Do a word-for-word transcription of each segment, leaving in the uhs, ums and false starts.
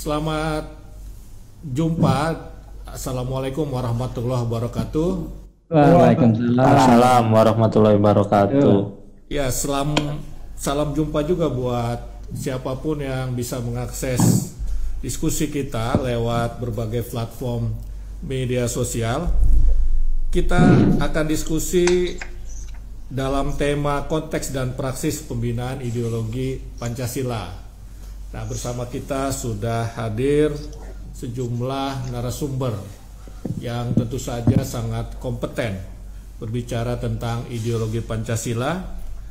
Selamat jumpa. Assalamualaikum warahmatullahi wabarakatuh. Waalaikumsalam warahmatullahi wabarakatuh. Ya, salam salam jumpa juga buat siapapun yang bisa mengakses diskusi kita lewat berbagai platform media sosial. Kita akan diskusi dalam tema konteks dan praksis pembinaan ideologi Pancasila. Nah, bersama kita sudah hadir sejumlah narasumber yang tentu saja sangat kompeten berbicara tentang ideologi Pancasila.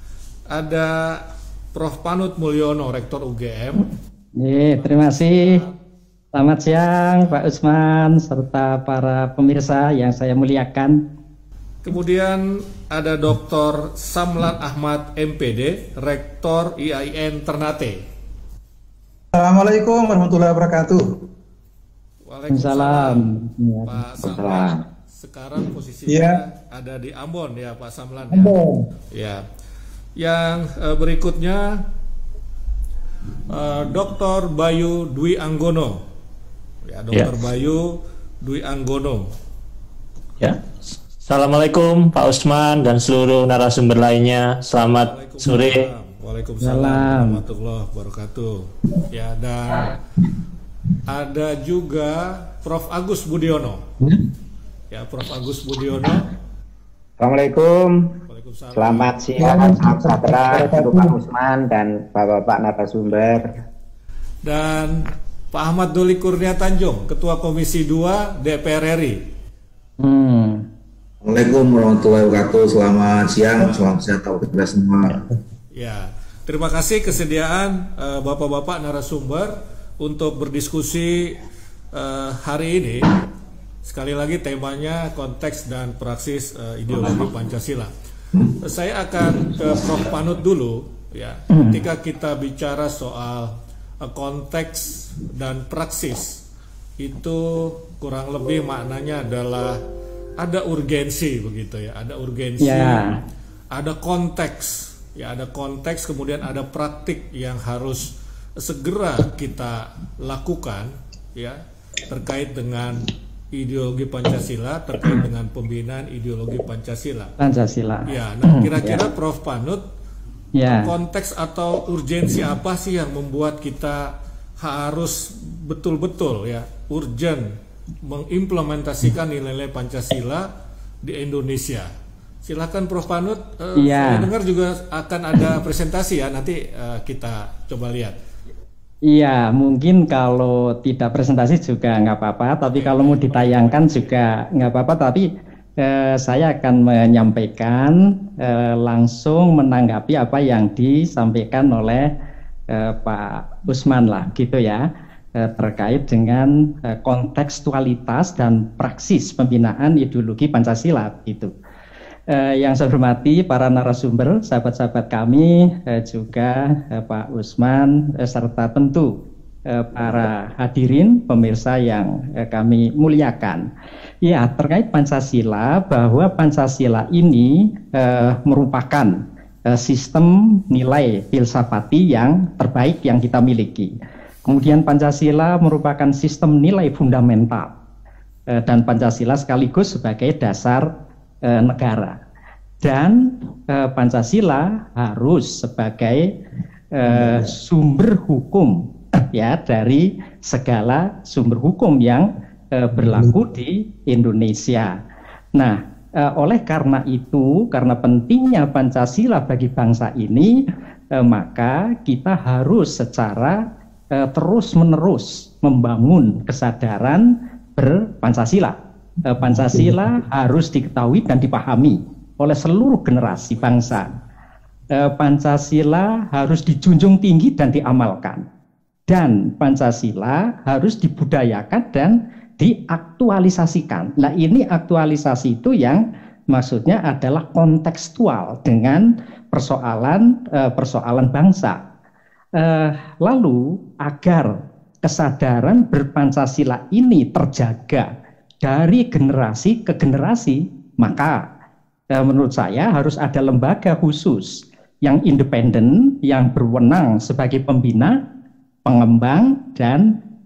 Ada Profesor Panut Mulyono, Rektor U G M. Nih, terima kasih. Selamat siang Pak Usman serta para pemirsa yang saya muliakan. Kemudian ada Doktor Samlan Ahmad M P D, Rektor I A I N Ternate. Assalamualaikum warahmatullahi wabarakatuh. Waalaikumsalam. Pak Samlan, sekarang posisinya ya ada di Ambon ya Pak Samlan. Ambon. Ya. Yang eh, berikutnya eh, Doktor Bayu Dwi Anggono. Ya, Doktor ya. Bayu Dwi Anggono. Ya. Assalamualaikum Pak Usman dan seluruh narasumber lainnya. Selamat sore. Waalaikumsalam warahmatullahi wabarakatuh. Ya, dan ada juga Profesor Agus Budiono. Ya, Profesor Agus Budiono. Assalamualaikum. Selamat siang, salam sejahtera untuk Pak Usman dan Bapak-bapak narasumber. Dan Pak Ahmad Doli Kurnia Tanjung, Ketua Komisi dua D P R R I. Hmm. Assalamualaikum warahmatullahi wabarakatuh. Selamat siang, selamat sejahtera kita semua. Ya, terima kasih kesediaan uh, bapak-bapak narasumber untuk berdiskusi uh, hari ini. Sekali lagi temanya konteks dan praksis uh, ideologi Pancasila. Uh, saya akan ke Profesor Panut dulu. Ya, ketika kita bicara soal uh, konteks dan praksis, itu kurang lebih maknanya adalah ada urgensi begitu ya, ada urgensi, yeah. ada konteks, ya ada konteks, kemudian ada praktik yang harus segera kita lakukan ya terkait dengan ideologi Pancasila, terkait dengan pembinaan ideologi Pancasila. Pancasila. Ya, nah kira-kira yeah. Prof Panut, yeah. konteks atau urgensi apa sih yang membuat kita harus betul-betul ya urgent mengimplementasikan nilai-nilai Pancasila di Indonesia? Silakan Prof Panut. Uh, ya. Saya dengar juga akan ada presentasi ya, nanti uh, kita coba lihat. Iya, mungkin kalau tidak presentasi juga nggak apa-apa, tapi kalau mau ditayangkan juga nggak apa-apa. Tapi eh, saya akan menyampaikan eh, langsung menanggapi apa yang disampaikan oleh eh, Pak Usman lah, gitu ya. Terkait dengan kontekstualitas dan praksis pembinaan ideologi Pancasila itu. Yang saya hormati para narasumber, sahabat-sahabat kami, juga Pak Usman, serta tentu para hadirin pemirsa yang kami muliakan. Ya, terkait Pancasila, bahwa Pancasila ini merupakan sistem nilai filsafati yang terbaik yang kita miliki. Kemudian Pancasila merupakan sistem nilai fundamental eh, dan Pancasila sekaligus sebagai dasar eh, negara. Dan eh, Pancasila harus sebagai eh, sumber hukum ya dari segala sumber hukum yang eh, berlaku di Indonesia. Nah, eh, oleh karena itu, karena pentingnya Pancasila bagi bangsa ini, eh, maka kita harus secara terus-menerus membangun kesadaran ber-Pancasila. Pancasila harus diketahui dan dipahami oleh seluruh generasi bangsa. Pancasila harus dijunjung tinggi dan diamalkan. Dan Pancasila harus dibudayakan dan diaktualisasikan. Nah, ini aktualisasi itu yang maksudnya adalah kontekstual dengan persoalan persoalan bangsa. Uh, lalu agar kesadaran ber-Pancasila ini terjaga dari generasi ke generasi, maka uh, menurut saya harus ada lembaga khusus yang independen, yang berwenang sebagai pembina, pengembang, dan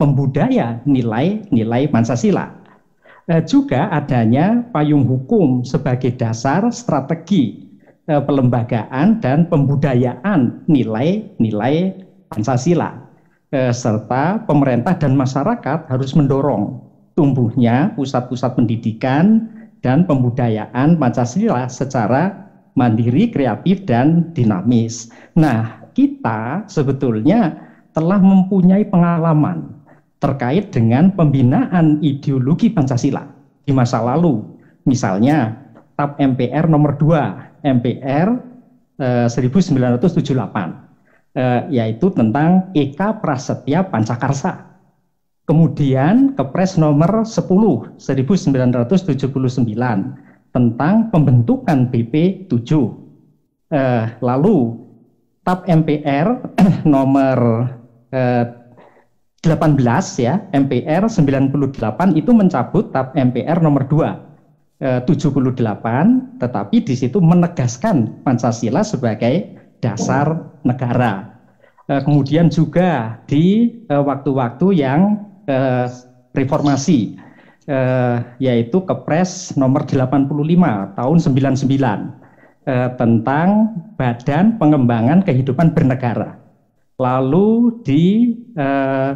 pembudaya nilai-nilai Pancasila. Eh, juga adanya payung hukum sebagai dasar strategi eh, pelembagaan dan pembudayaan nilai-nilai Pancasila, eh, serta pemerintah dan masyarakat harus mendorong tumbuhnya pusat-pusat pendidikan dan pembudayaan Pancasila secara mandiri, kreatif, dan dinamis. Nah, kita sebetulnya telah mempunyai pengalaman terkait dengan pembinaan ideologi Pancasila di masa lalu. Misalnya T A P M P R nomor dua M P R eh, seribu sembilan ratus tujuh puluh delapan, eh, yaitu tentang Eka Prasetya Pancakarsa. Kemudian Kepres nomor sepuluh seribu sembilan ratus tujuh puluh sembilan tentang pembentukan B P tujuh. Eh, lalu T A P M P R nomor eh, delapan belas ya, M P R sembilan puluh delapan itu mencabut T A P M P R nomor dua eh, tujuh puluh delapan, tetapi di situ menegaskan Pancasila sebagai dasar negara. Eh, kemudian juga di waktu-waktu eh, yang eh, reformasi, eh, yaitu Kepres nomor delapan puluh lima tahun sembilan puluh sembilan eh, tentang Badan Pengembangan Kehidupan Bernegara. Lalu di eh,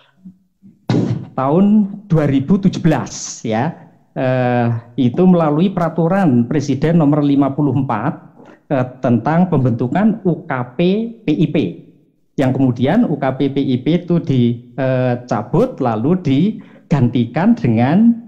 tahun dua ribu tujuh belas ya, eh, itu melalui peraturan Presiden nomor lima puluh empat eh, tentang pembentukan U K P P I P, yang kemudian U K P P I P itu dicabut lalu digantikan dengan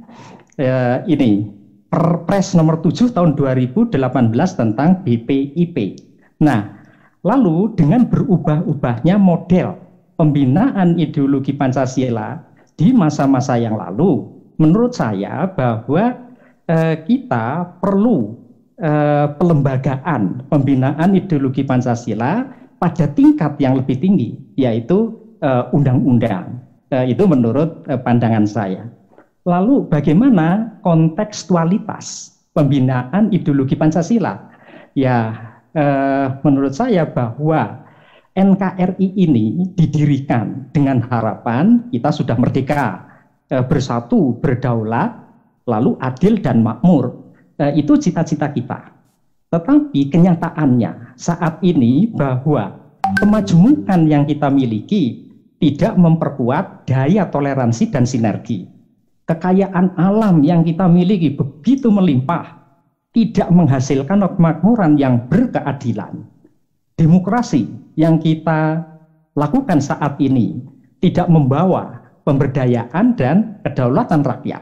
eh, ini Perpres nomor tujuh tahun dua ribu delapan belas tentang B P I P. Nah, lalu dengan berubah-ubahnya model pembinaan ideologi Pancasila di masa-masa yang lalu, menurut saya bahwa eh, kita perlu eh, pelembagaan pembinaan ideologi Pancasila pada tingkat yang lebih tinggi, yaitu undang-undang. Eh, itu menurut eh, pandangan saya. Lalu bagaimana kontekstualitas pembinaan ideologi Pancasila? Ya, eh, menurut saya bahwa N K R I ini didirikan dengan harapan kita sudah merdeka, eh, bersatu, berdaulat, lalu adil dan makmur. Eh, itu cita-cita kita. Tetapi kenyataannya saat ini bahwa kemajemukan yang kita miliki tidak memperkuat daya toleransi dan sinergi. Kekayaan alam yang kita miliki begitu melimpah, tidak menghasilkan kemakmuran yang berkeadilan. Demokrasi yang kita lakukan saat ini tidak membawa pemberdayaan dan kedaulatan rakyat.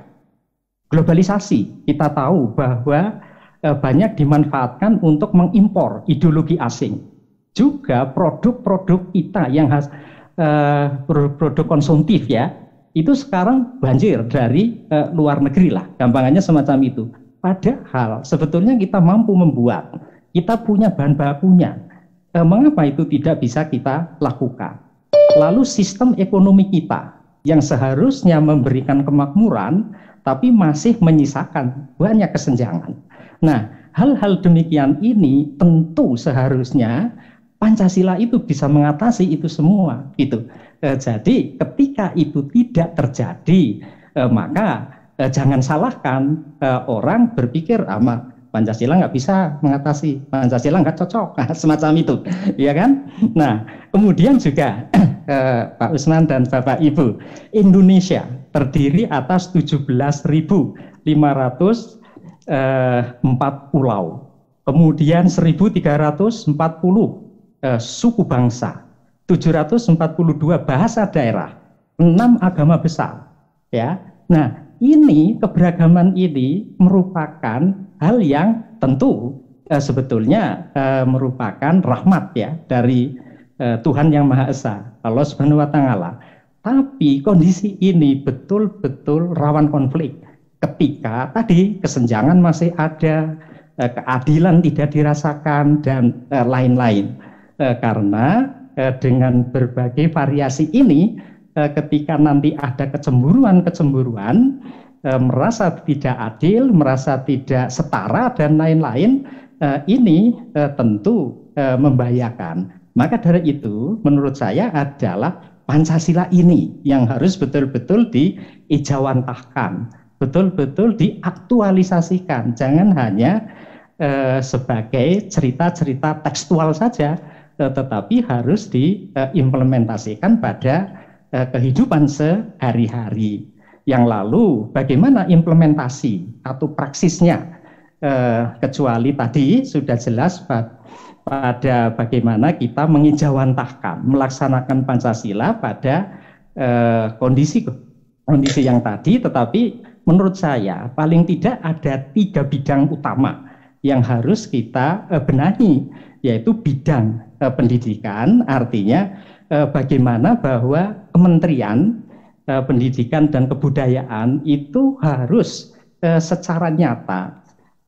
Globalisasi, kita tahu bahwa e, banyak dimanfaatkan untuk mengimpor ideologi asing. Juga produk-produk kita yang has, e, produk konsumtif ya, itu sekarang banjir dari e, luar negeri lah, gampangannya semacam itu. Padahal sebetulnya kita mampu membuat, kita punya bahan bakunya. E, mengapa itu tidak bisa kita lakukan? Lalu sistem ekonomi kita yang seharusnya memberikan kemakmuran, tapi masih menyisakan banyak kesenjangan. Nah, hal-hal demikian ini tentu seharusnya Pancasila itu bisa mengatasi itu semua. Gitu. E, jadi ketika itu tidak terjadi, e, maka e, jangan salahkan e, orang berpikir ama Pancasila nggak bisa mengatasi, Pancasila nggak cocok, nah, semacam itu, ya kan? Nah, kemudian juga eh, Pak Usman dan Bapak Ibu, Indonesia terdiri atas tujuh belas ribu lima ratus empat pulau, kemudian seribu tiga ratus empat puluh eh, suku bangsa, tujuh ratus empat puluh dua bahasa daerah, enam agama besar, ya. Nah, ini keberagaman ini merupakan hal yang tentu eh, sebetulnya eh, merupakan rahmat ya dari eh, Tuhan Yang Maha Esa, Allah Subhanahu wa taala. Tapi kondisi ini betul-betul rawan konflik ketika tadi kesenjangan masih ada, eh, keadilan tidak dirasakan dan eh, lain-lain. Eh, karena eh, dengan berbagai variasi ini eh, ketika nanti ada kecemburuan-kecemburuan, E, merasa tidak adil, merasa tidak setara dan lain-lain, e, ini e, tentu e, membahayakan. Maka dari itu menurut saya adalah Pancasila ini yang harus betul-betul diijawantahkan, betul-betul diaktualisasikan. Jangan hanya eh, sebagai cerita-cerita tekstual saja, eh, tetapi harus diimplementasikan pada eh, kehidupan sehari-hari. Yang lalu bagaimana implementasi atau praksisnya, eh, kecuali tadi sudah jelas pada pada bagaimana kita mengijawantahkan, melaksanakan Pancasila pada eh, kondisi kondisi yang tadi, tetapi menurut saya paling tidak ada tiga bidang utama yang harus kita eh, benahi, yaitu bidang eh, pendidikan, artinya eh, bagaimana bahwa Kementerian eh, Pendidikan dan Kebudayaan itu harus eh, secara nyata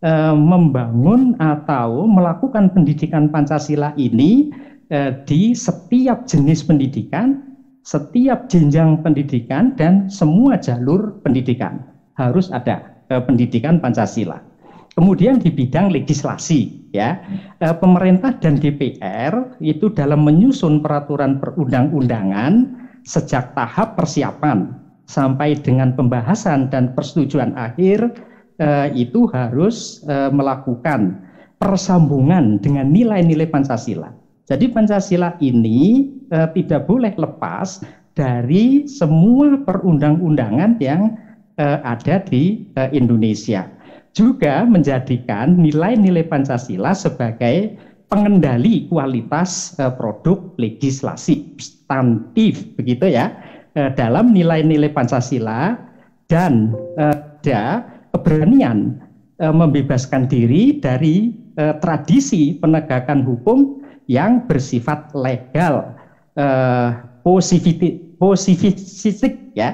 membangun atau melakukan pendidikan Pancasila ini eh, di setiap jenis pendidikan, setiap jenjang pendidikan, dan semua jalur pendidikan harus ada eh, pendidikan Pancasila. Kemudian di bidang legislasi, ya, eh, pemerintah dan D P R itu dalam menyusun peraturan perundang-undangan sejak tahap persiapan sampai dengan pembahasan dan persetujuan akhir, Uh, itu harus uh, melakukan persambungan dengan nilai-nilai Pancasila. Jadi Pancasila ini uh, tidak boleh lepas dari semua perundang-undangan yang uh, ada di uh, Indonesia. Juga menjadikan nilai-nilai Pancasila sebagai pengendali kualitas uh, produk legislasi substantif, begitu ya, uh, dalam nilai-nilai Pancasila, dan uh, ada keberanian e, membebaskan diri dari e, tradisi penegakan hukum yang bersifat legal, e, positivity, positivistik, ya,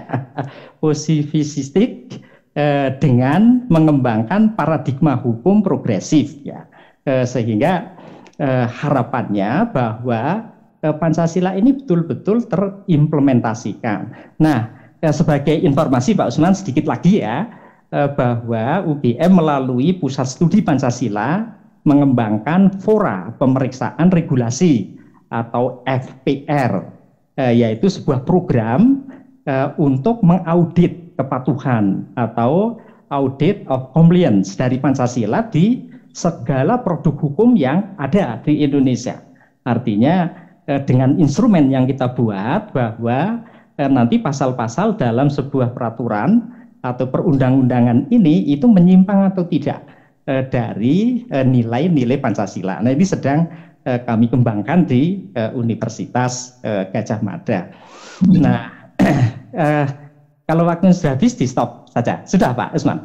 positivistik, e, dengan mengembangkan paradigma hukum progresif, ya, e, sehingga e, harapannya bahwa e, Pancasila ini betul-betul terimplementasikan. Nah, e, sebagai informasi Pak Usman sedikit lagi, ya, bahwa U G M melalui Pusat Studi Pancasila mengembangkan fora pemeriksaan regulasi atau F P R, yaitu sebuah program untuk mengaudit kepatuhan atau audit of compliance dari Pancasila di segala produk hukum yang ada di Indonesia. Artinya dengan instrumen yang kita buat, bahwa nanti pasal-pasal dalam sebuah peraturan atau perundang-undangan ini itu menyimpang atau tidak eh, dari nilai-nilai eh, Pancasila. Nah, ini sedang eh, kami kembangkan di eh, Universitas eh, Gajah Mada. Nah, eh, kalau waktunya sudah habis, di stop saja. Sudah Pak Usman?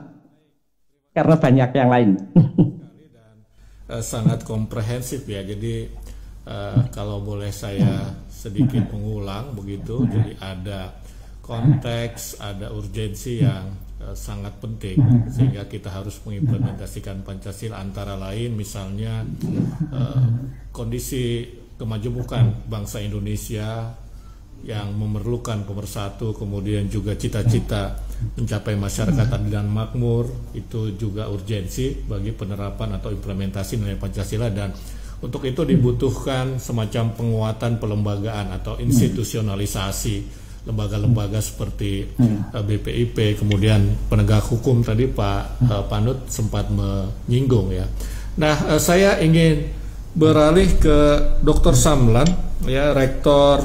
Karena banyak yang lain. Dan eh, sangat komprehensif, ya. Jadi eh, kalau boleh saya sedikit mengulang begitu, jadi ada konteks, ada urgensi yang uh, sangat penting, sehingga kita harus mengimplementasikan Pancasila, antara lain misalnya uh, kondisi kemajemukan bangsa Indonesia yang memerlukan pemersatu, kemudian juga cita-cita mencapai masyarakat adil dan makmur, itu juga urgensi bagi penerapan atau implementasi nilai Pancasila, dan untuk itu dibutuhkan semacam penguatan pelembagaan atau institusionalisasi lembaga-lembaga seperti hmm. uh, B P I P, kemudian penegak hukum tadi Pak uh, Panut sempat menyinggung, ya. Nah, uh, saya ingin beralih ke Doktor Samlan, ya, Rektor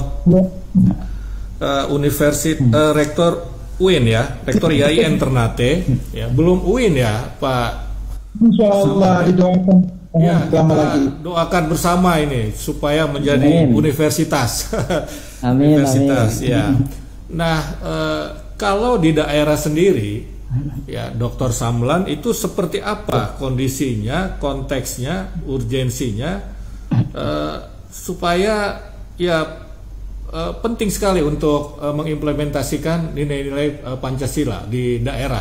uh, Universitas uh, Rektor U I N, ya, Rektor I A I N Ternate, ya, belum U I N, ya, Pak. Insya Allah didoakan. Ya, kita doakan bersama ini supaya menjadi amin. Universitas. Amin, Universitas, amin. ya. Nah, eh, kalau di daerah sendiri, ya, Doktor Samlan, itu seperti apa kondisinya, konteksnya, urgensinya, eh, supaya ya eh, penting sekali untuk eh, mengimplementasikan nilai-nilai eh, Pancasila di daerah.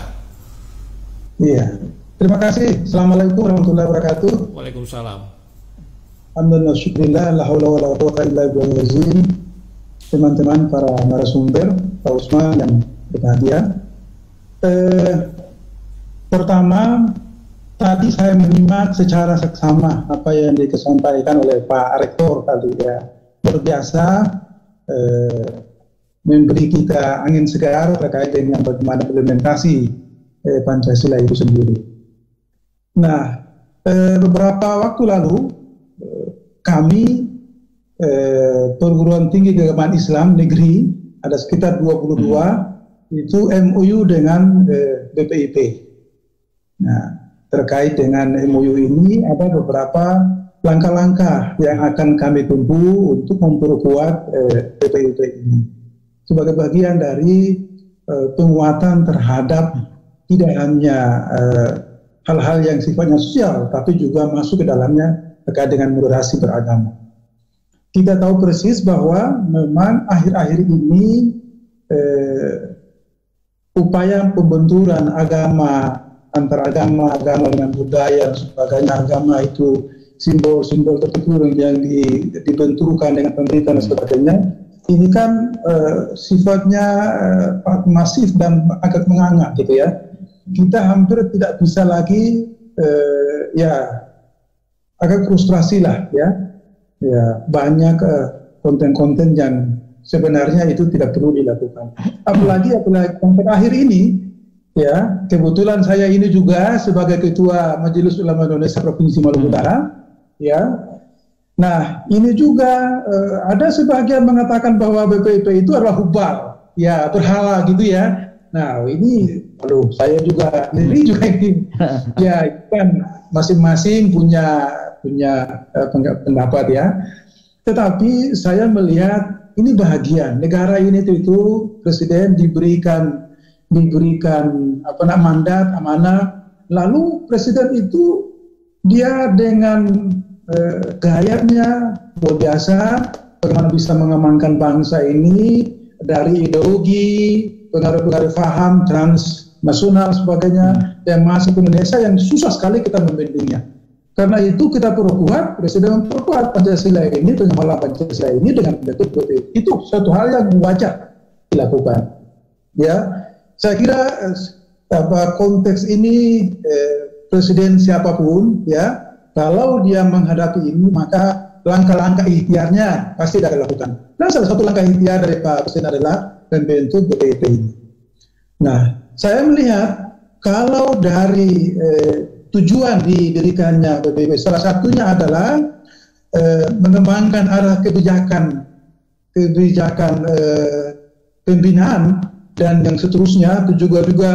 Iya. Terima kasih. Assalamualaikum warahmatullahi wabarakatuh. Waalaikumsalam. Alhamdulillah, syukurillah, la haula wala quwwata illa billah. Teman-teman para narasumber, Pak Usman dan berbahagia. Eh, pertama, tadi saya menyimak secara seksama apa yang disampaikan oleh Pak Rektor tadi, ya. Luar biasa, eh, memberi kita angin segar terkait dengan bagaimana implementasi eh, Pancasila itu sendiri. Nah, eh, beberapa waktu lalu eh, kami eh, perguruan tinggi keagamaan Islam negeri ada sekitar dua puluh dua hmm. itu M O U dengan eh, B P I P. Nah, terkait dengan M O U ini ada beberapa langkah-langkah yang akan kami tempuh untuk memperkuat eh, B P I P ini sebagai bagian dari eh, penguatan terhadap tidak hanya eh, hal-hal yang sifatnya sosial, tapi juga masuk ke dalamnya terkait dengan moderasi beragama. Kita tahu persis bahwa memang akhir-akhir ini eh, upaya pembenturan agama antara agama, agama dengan budaya, sebagainya, agama itu simbol-simbol tertentu yang di, dibenturkan dengan pemerintah dan sebagainya, ini kan eh, sifatnya eh, masif dan agak menganga gitu ya. Kita hampir tidak bisa lagi eh, ya agak frustrasi lah ya, ya banyak eh, konten-konten yang sebenarnya itu tidak perlu dilakukan. Apalagi apalagi yang terakhir ini ya, kebetulan saya ini juga sebagai Ketua Majelis Ulama Indonesia Provinsi Maluku Utara ya. Nah ini juga eh, ada sebagian mengatakan bahwa B P I P itu adalah hubal ya, berhala gitu ya. Nah ini aduh, saya juga sendiri juga ini ya kan masing-masing punya punya uh, pendapat ya. Tetapi saya melihat ini bahagia negara ini itu, itu presiden diberikan diberikan apa namanya mandat amanah, lalu presiden itu dia dengan uh, gayanya luar biasa bagaimana bisa mengamankan bangsa ini dari ideologi pengaruh-pengaruh paham transnasional sebagainya yang masuk ke Indonesia yang susah sekali kita membendungnya. Karena itu kita perlu kuat, presiden memperkuat Pancasila ini, pengembangan Pancasila ini dengan bentuk seperti itu. Satu hal yang wajar dilakukan. Ya, saya kira apa konteks ini eh, presiden siapapun ya, kalau dia menghadapi ini maka langkah-langkah ikhtiarnya pasti dia lakukan. Dan salah satu langkah ikhtiar dari Pak Presiden adalah membentuk B P I P ini. Nah, saya melihat kalau dari eh, tujuan didirikannya B P I P, salah satunya adalah eh, mengembangkan arah kebijakan kebijakan eh, pembinaan dan yang seterusnya, itu juga juga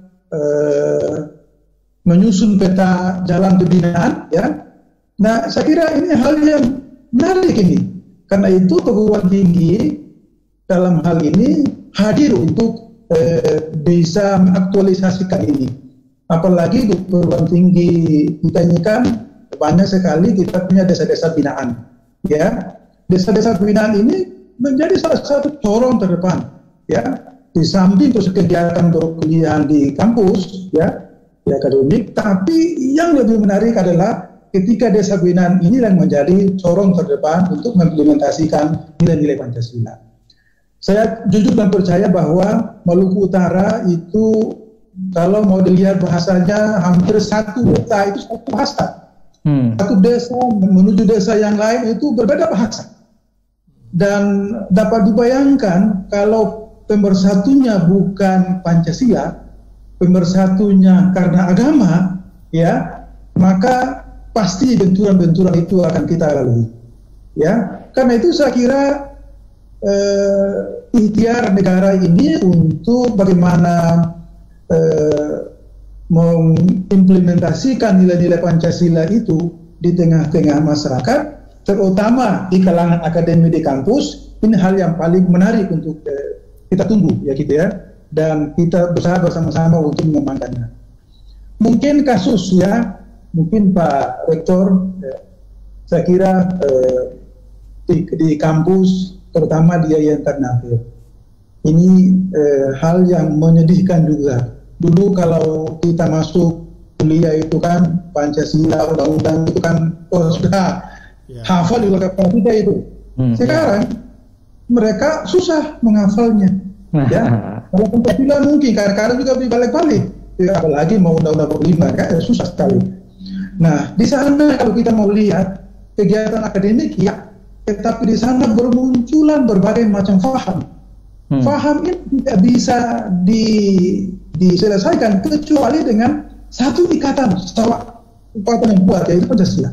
eh, menyusun peta jalan pembinaan, ya. Nah, saya kira ini hal yang menarik ini, karena itu perguruan tinggi dalam hal ini hadir untuk eh, bisa mengaktualisasikan ini. Apalagi di perguruan tinggi kita ini kan banyak sekali kita punya desa-desa binaan, ya. Desa-desa binaan ini menjadi salah satu corong terdepan, ya. Di samping terus kegiatan perkuliahan di kampus, ya, di akademik, tapi yang lebih menarik adalah ketika desa binaan ini yang menjadi corong terdepan untuk mengimplementasikan nilai-nilai Pancasila. Saya jujur dan percaya bahwa Maluku Utara itu kalau mau dilihat bahasanya hampir satu desa itu satu bahasa. Hmm. Satu desa menuju desa yang lain itu berbeda bahasa. Dan dapat dibayangkan kalau pemersatunya bukan Pancasila, pemersatunya karena agama, ya, maka pasti benturan-benturan itu akan kita lalui. Ya, karena itu saya kira eh, ikhtiar negara ini untuk bagaimana eh, mengimplementasikan nilai-nilai Pancasila itu di tengah-tengah masyarakat, terutama di kalangan akademi di kampus, ini hal yang paling menarik untuk eh, kita tunggu, ya gitu ya, dan kita berusaha bersama-sama untuk mengembangkannya. Mungkin kasus ya, mungkin Pak Rektor, eh, saya kira eh, di, di kampus, terutama di Yayasan Ternate, ini eh, hal yang menyedihkan juga. Dulu kalau kita masuk kuliah itu kan Pancasila, undang-undang itu kan oh, sudah yeah. hafal di luar kepala kita itu. Hmm, Sekarang yeah. mereka susah menghafalnya. Ya, kalau Pancasila mungkin kadang-kadang juga dibalik-balik. Ya, apalagi mau undang-undang empat puluh lima kan susah sekali. Nah, di sana kalau kita mau lihat kegiatan akademik ya, tetapi di sana bermunculan berbagai macam paham. hmm. faham ini tidak bisa di, diselesaikan kecuali dengan satu ikatan, ikatan yang kuat, yaitu Pancasila.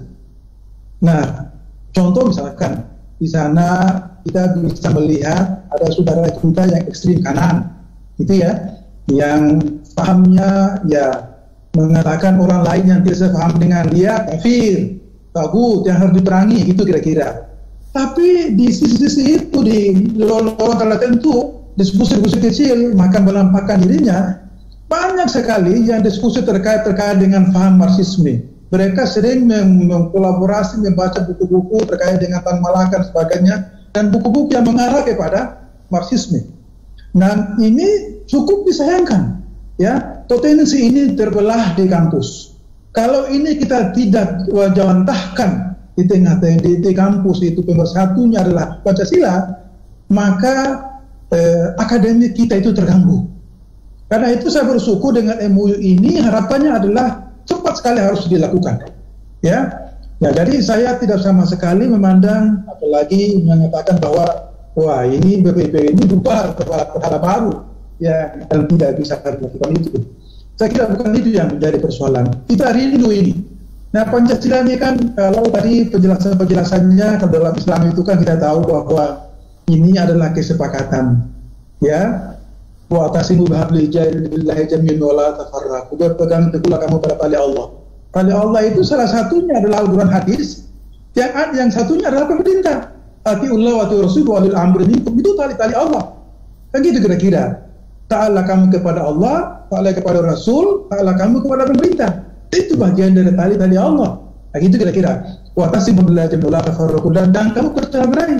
Nah, contoh misalkan di sana kita bisa melihat ada saudara kita yang ekstrim kanan, gitu ya, yang pahamnya ya mengatakan orang lain yang tidak sepaham dengan dia kafir, tagut, yang harus diperangi, gitu kira-kira. Tapi di sisi-sisi itu, di lorong tertentu, diskusi-diskusi kecil, makan melampahkan dirinya, banyak sekali yang diskusi terkait terkait dengan paham Marxisme. Mereka sering mengkolaborasi, membaca buku-buku terkait dengan Tan Malaka dan sebagainya, dan buku-buku yang mengarah kepada Marxisme. Nah, ini cukup disayangkan, ya, potensi ini terbelah di kampus. Kalau ini kita tidak wajawantahkan di tengah di, di kampus itu pemersatunya adalah Pancasila, maka eh, akademik kita itu terganggu. Karena itu saya bersyukur dengan M O U ini, harapannya adalah cepat sekali harus dilakukan. Ya, ya, jadi saya tidak sama sekali memandang, apalagi mengatakan bahwa wah ini B P I P ini bubar perkara baru, ya, dan tidak bisa melakukan itu. Saya kira bukan itu yang menjadi persoalan. Kita rindu ini. Nah, Pancasila ini kan, kalau tadi penjelasan-penjelasannya kalau dalam Islam itu kan kita tahu bahwa ini adalah kesepakatan, ya. Wa tasimu billahi jami'an wa la tafarraqu. Berpegang teguhlah kamu pada tali Allah. Tali Allah itu salah satunya adalah Al-Quran, hadis. Yang yang satunya adalah pemerintah. Atiullah wa atiur rasul wa ulil amri minkum. Itu tali-tali Allah. Kan gitu kira-kira. Ta'ala kamu kepada Allah, ta'ala kepada Rasul, ta'ala kamu kepada pemerintah. Itu bagian dari tali-tali Allah. Nah, gitu kira-kira. Wa tasimu billahi jami'an wa la tafarraqu. Dan kamu percaya berai.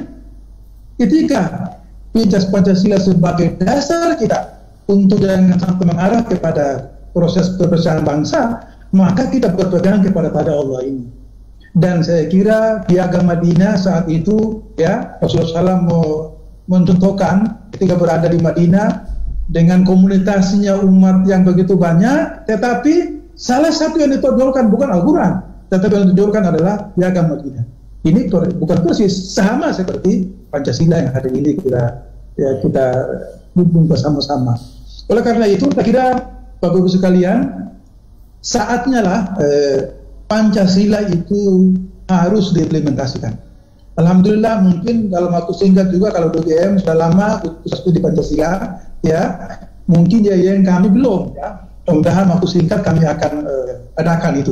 Ketika Pincas Pancasila sebagai dasar kita untuk jangan sampai mengarah kepada proses perpecahan bangsa, maka kita berpegang kepada pada Allah ini. Dan saya kira Piagam Madinah saat itu, ya, Rasulullah shallallahu alaihi wasallam mau mencontohkan ketika berada di Madinah dengan komunitasnya umat yang begitu banyak, tetapi salah satu yang ditonjolkan bukan Al-Quran, tetapi yang ditonjolkan adalah Piagam Madinah. Ini bukan persis sama seperti Pancasila yang hari ini kita ya kita dukung bersama-sama. Oleh karena itu, saya kira Bapak Ibu sekalian, saatnya lah eh, Pancasila itu harus diimplementasikan. Alhamdulillah, mungkin dalam waktu singkat juga kalau D G M sudah lama khusus di Pancasila, ya mungkin ya yang kami belum, ya. Mudah-mudahan waktu singkat kami akan eh, adakan itu,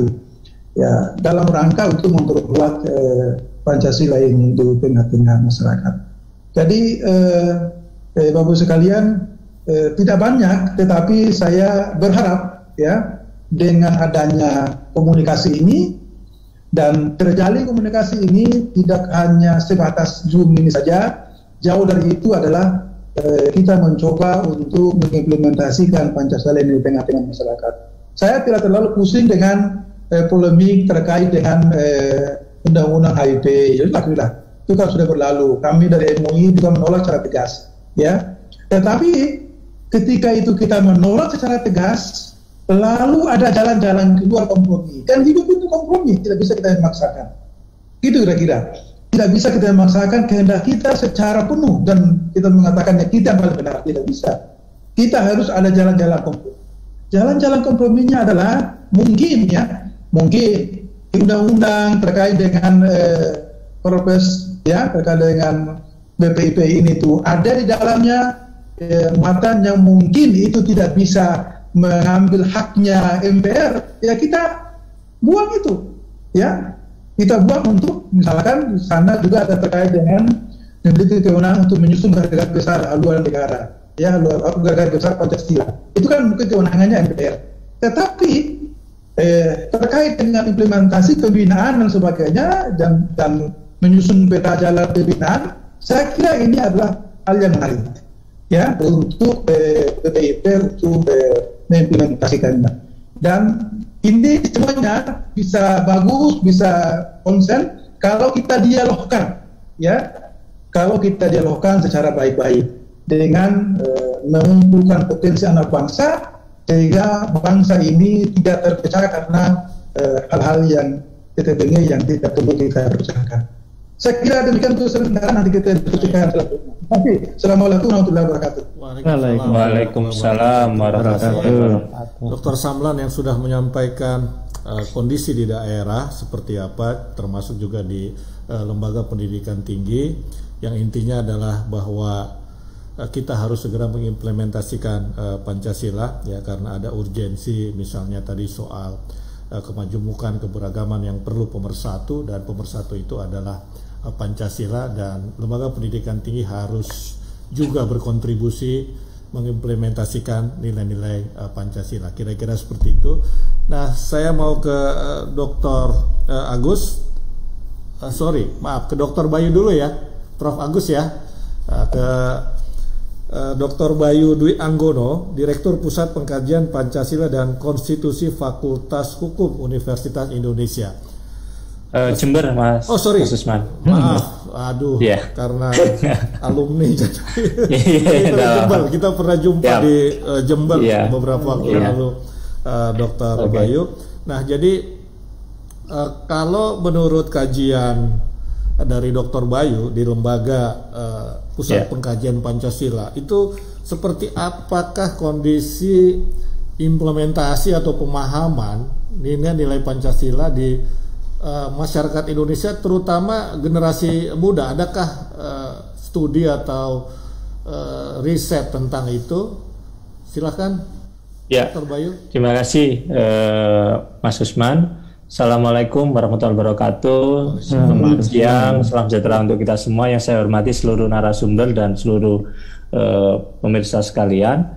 ya, dalam rangka untuk memperkuat eh, Pancasila ini di tengah-tengah masyarakat. Jadi eh, eh, Bapak Ibu sekalian, eh, tidak banyak, tetapi saya berharap, ya, dengan adanya komunikasi ini dan terjalin komunikasi ini tidak hanya sebatas Zoom ini saja. Jauh dari itu adalah eh, kita mencoba untuk mengimplementasikan Pancasila ini di tengah-tengah masyarakat. Saya tidak terlalu pusing dengan eh, polemik terkait dengan eh, undang-undang H I P. Jadi lah, itu kan sudah berlalu. Kami dari M U I juga menolak secara tegas, ya. Tetapi ketika itu kita menolak secara tegas, lalu ada jalan-jalan keluar kompromi. Dan hidup itu kompromi, tidak bisa kita memaksakan. Gitu kira-kira. Tidak bisa kita memaksakan kehendak kita secara penuh dan kita mengatakannya kita paling benar, tidak bisa. Kita harus ada jalan-jalan kompromi. Jalan-jalan komprominya adalah mungkin, ya, mungkin undang-undang terkait dengan eh, Perpres, ya, terkait dengan B P I P ini tuh ada di dalamnya eh, muatan yang mungkin itu tidak bisa mengambil haknya M P R, ya kita buang itu, ya kita buang untuk misalkan di sana juga ada terkait dengan memiliki kewenangan untuk menyusun garis besar haluan negara, ya, garis besar Pancasila. Itu kan mungkin kewenangannya M P R. Tetapi eh, terkait dengan implementasi pembinaan dan sebagainya dan dan menyusun peta jalan pembinaan, saya kira ini adalah hal yang menarik, ya, untuk eh, B P I P untuk eh, mengimplementasikannya. Dan ini semuanya bisa bagus, bisa konsen kalau kita dialogkan, ya, kalau kita dialogkan secara baik-baik dengan eh, mengumpulkan potensi anak bangsa sehingga bangsa ini tidak terpecah karena hal-hal eh, yang kita dengar yang tidak perlu kita pecahkan. Saya kira demikian untuk sementara, nanti kita diskusikan selanjutnya. Tapi Assalamualaikum warahmatullahi wabarakatuh. Waalaikumsalam warahmatullahi wabarakatuh. Doktor Samlan yang sudah menyampaikan uh, kondisi di daerah seperti apa, termasuk juga di uh, lembaga pendidikan tinggi, yang intinya adalah bahwa uh, kita harus segera mengimplementasikan uh, Pancasila, ya, karena ada urgensi, misalnya tadi soal uh, kemajemukan keberagaman yang perlu pemersatu, dan pemersatu itu adalah uh, Pancasila, dan lembaga pendidikan tinggi harus juga berkontribusi mengimplementasikan nilai-nilai uh, Pancasila. Kira-kira seperti itu. Nah, saya mau ke uh, Doktor uh, Agus, uh, sorry, maaf, ke Doktor Bayu dulu ya, Prof Agus ya, uh, ke uh, Doktor Bayu Dwi Anggono, Direktur Pusat Pengkajian Pancasila dan Konstitusi Fakultas Hukum Universitas Indonesia. Uh, Jember, Mas. Oh, sorry. Mas Usman. Maaf, aduh, yeah. Karena alumni jadi kita Jember, kita pernah jumpa yeah. di uh, Jember yeah. beberapa waktu yeah. lalu, uh, Dokter Okay. Bayu. Nah, jadi uh, kalau menurut kajian dari Dokter Bayu di lembaga uh, Pusat yeah. Pengkajian Pancasila, itu seperti apakah kondisi implementasi atau pemahaman nilai-nilai Pancasila di Uh, masyarakat Indonesia, terutama generasi muda? Adakah uh, studi atau uh, riset tentang itu? Silahkan, ya. Doktor Bayu. Terima kasih, uh, Mas Usman. Assalamualaikum warahmatullahi wabarakatuh. Selamat siang, salam sejahtera untuk kita semua. Yang saya hormati seluruh narasumber dan seluruh uh, pemirsa sekalian,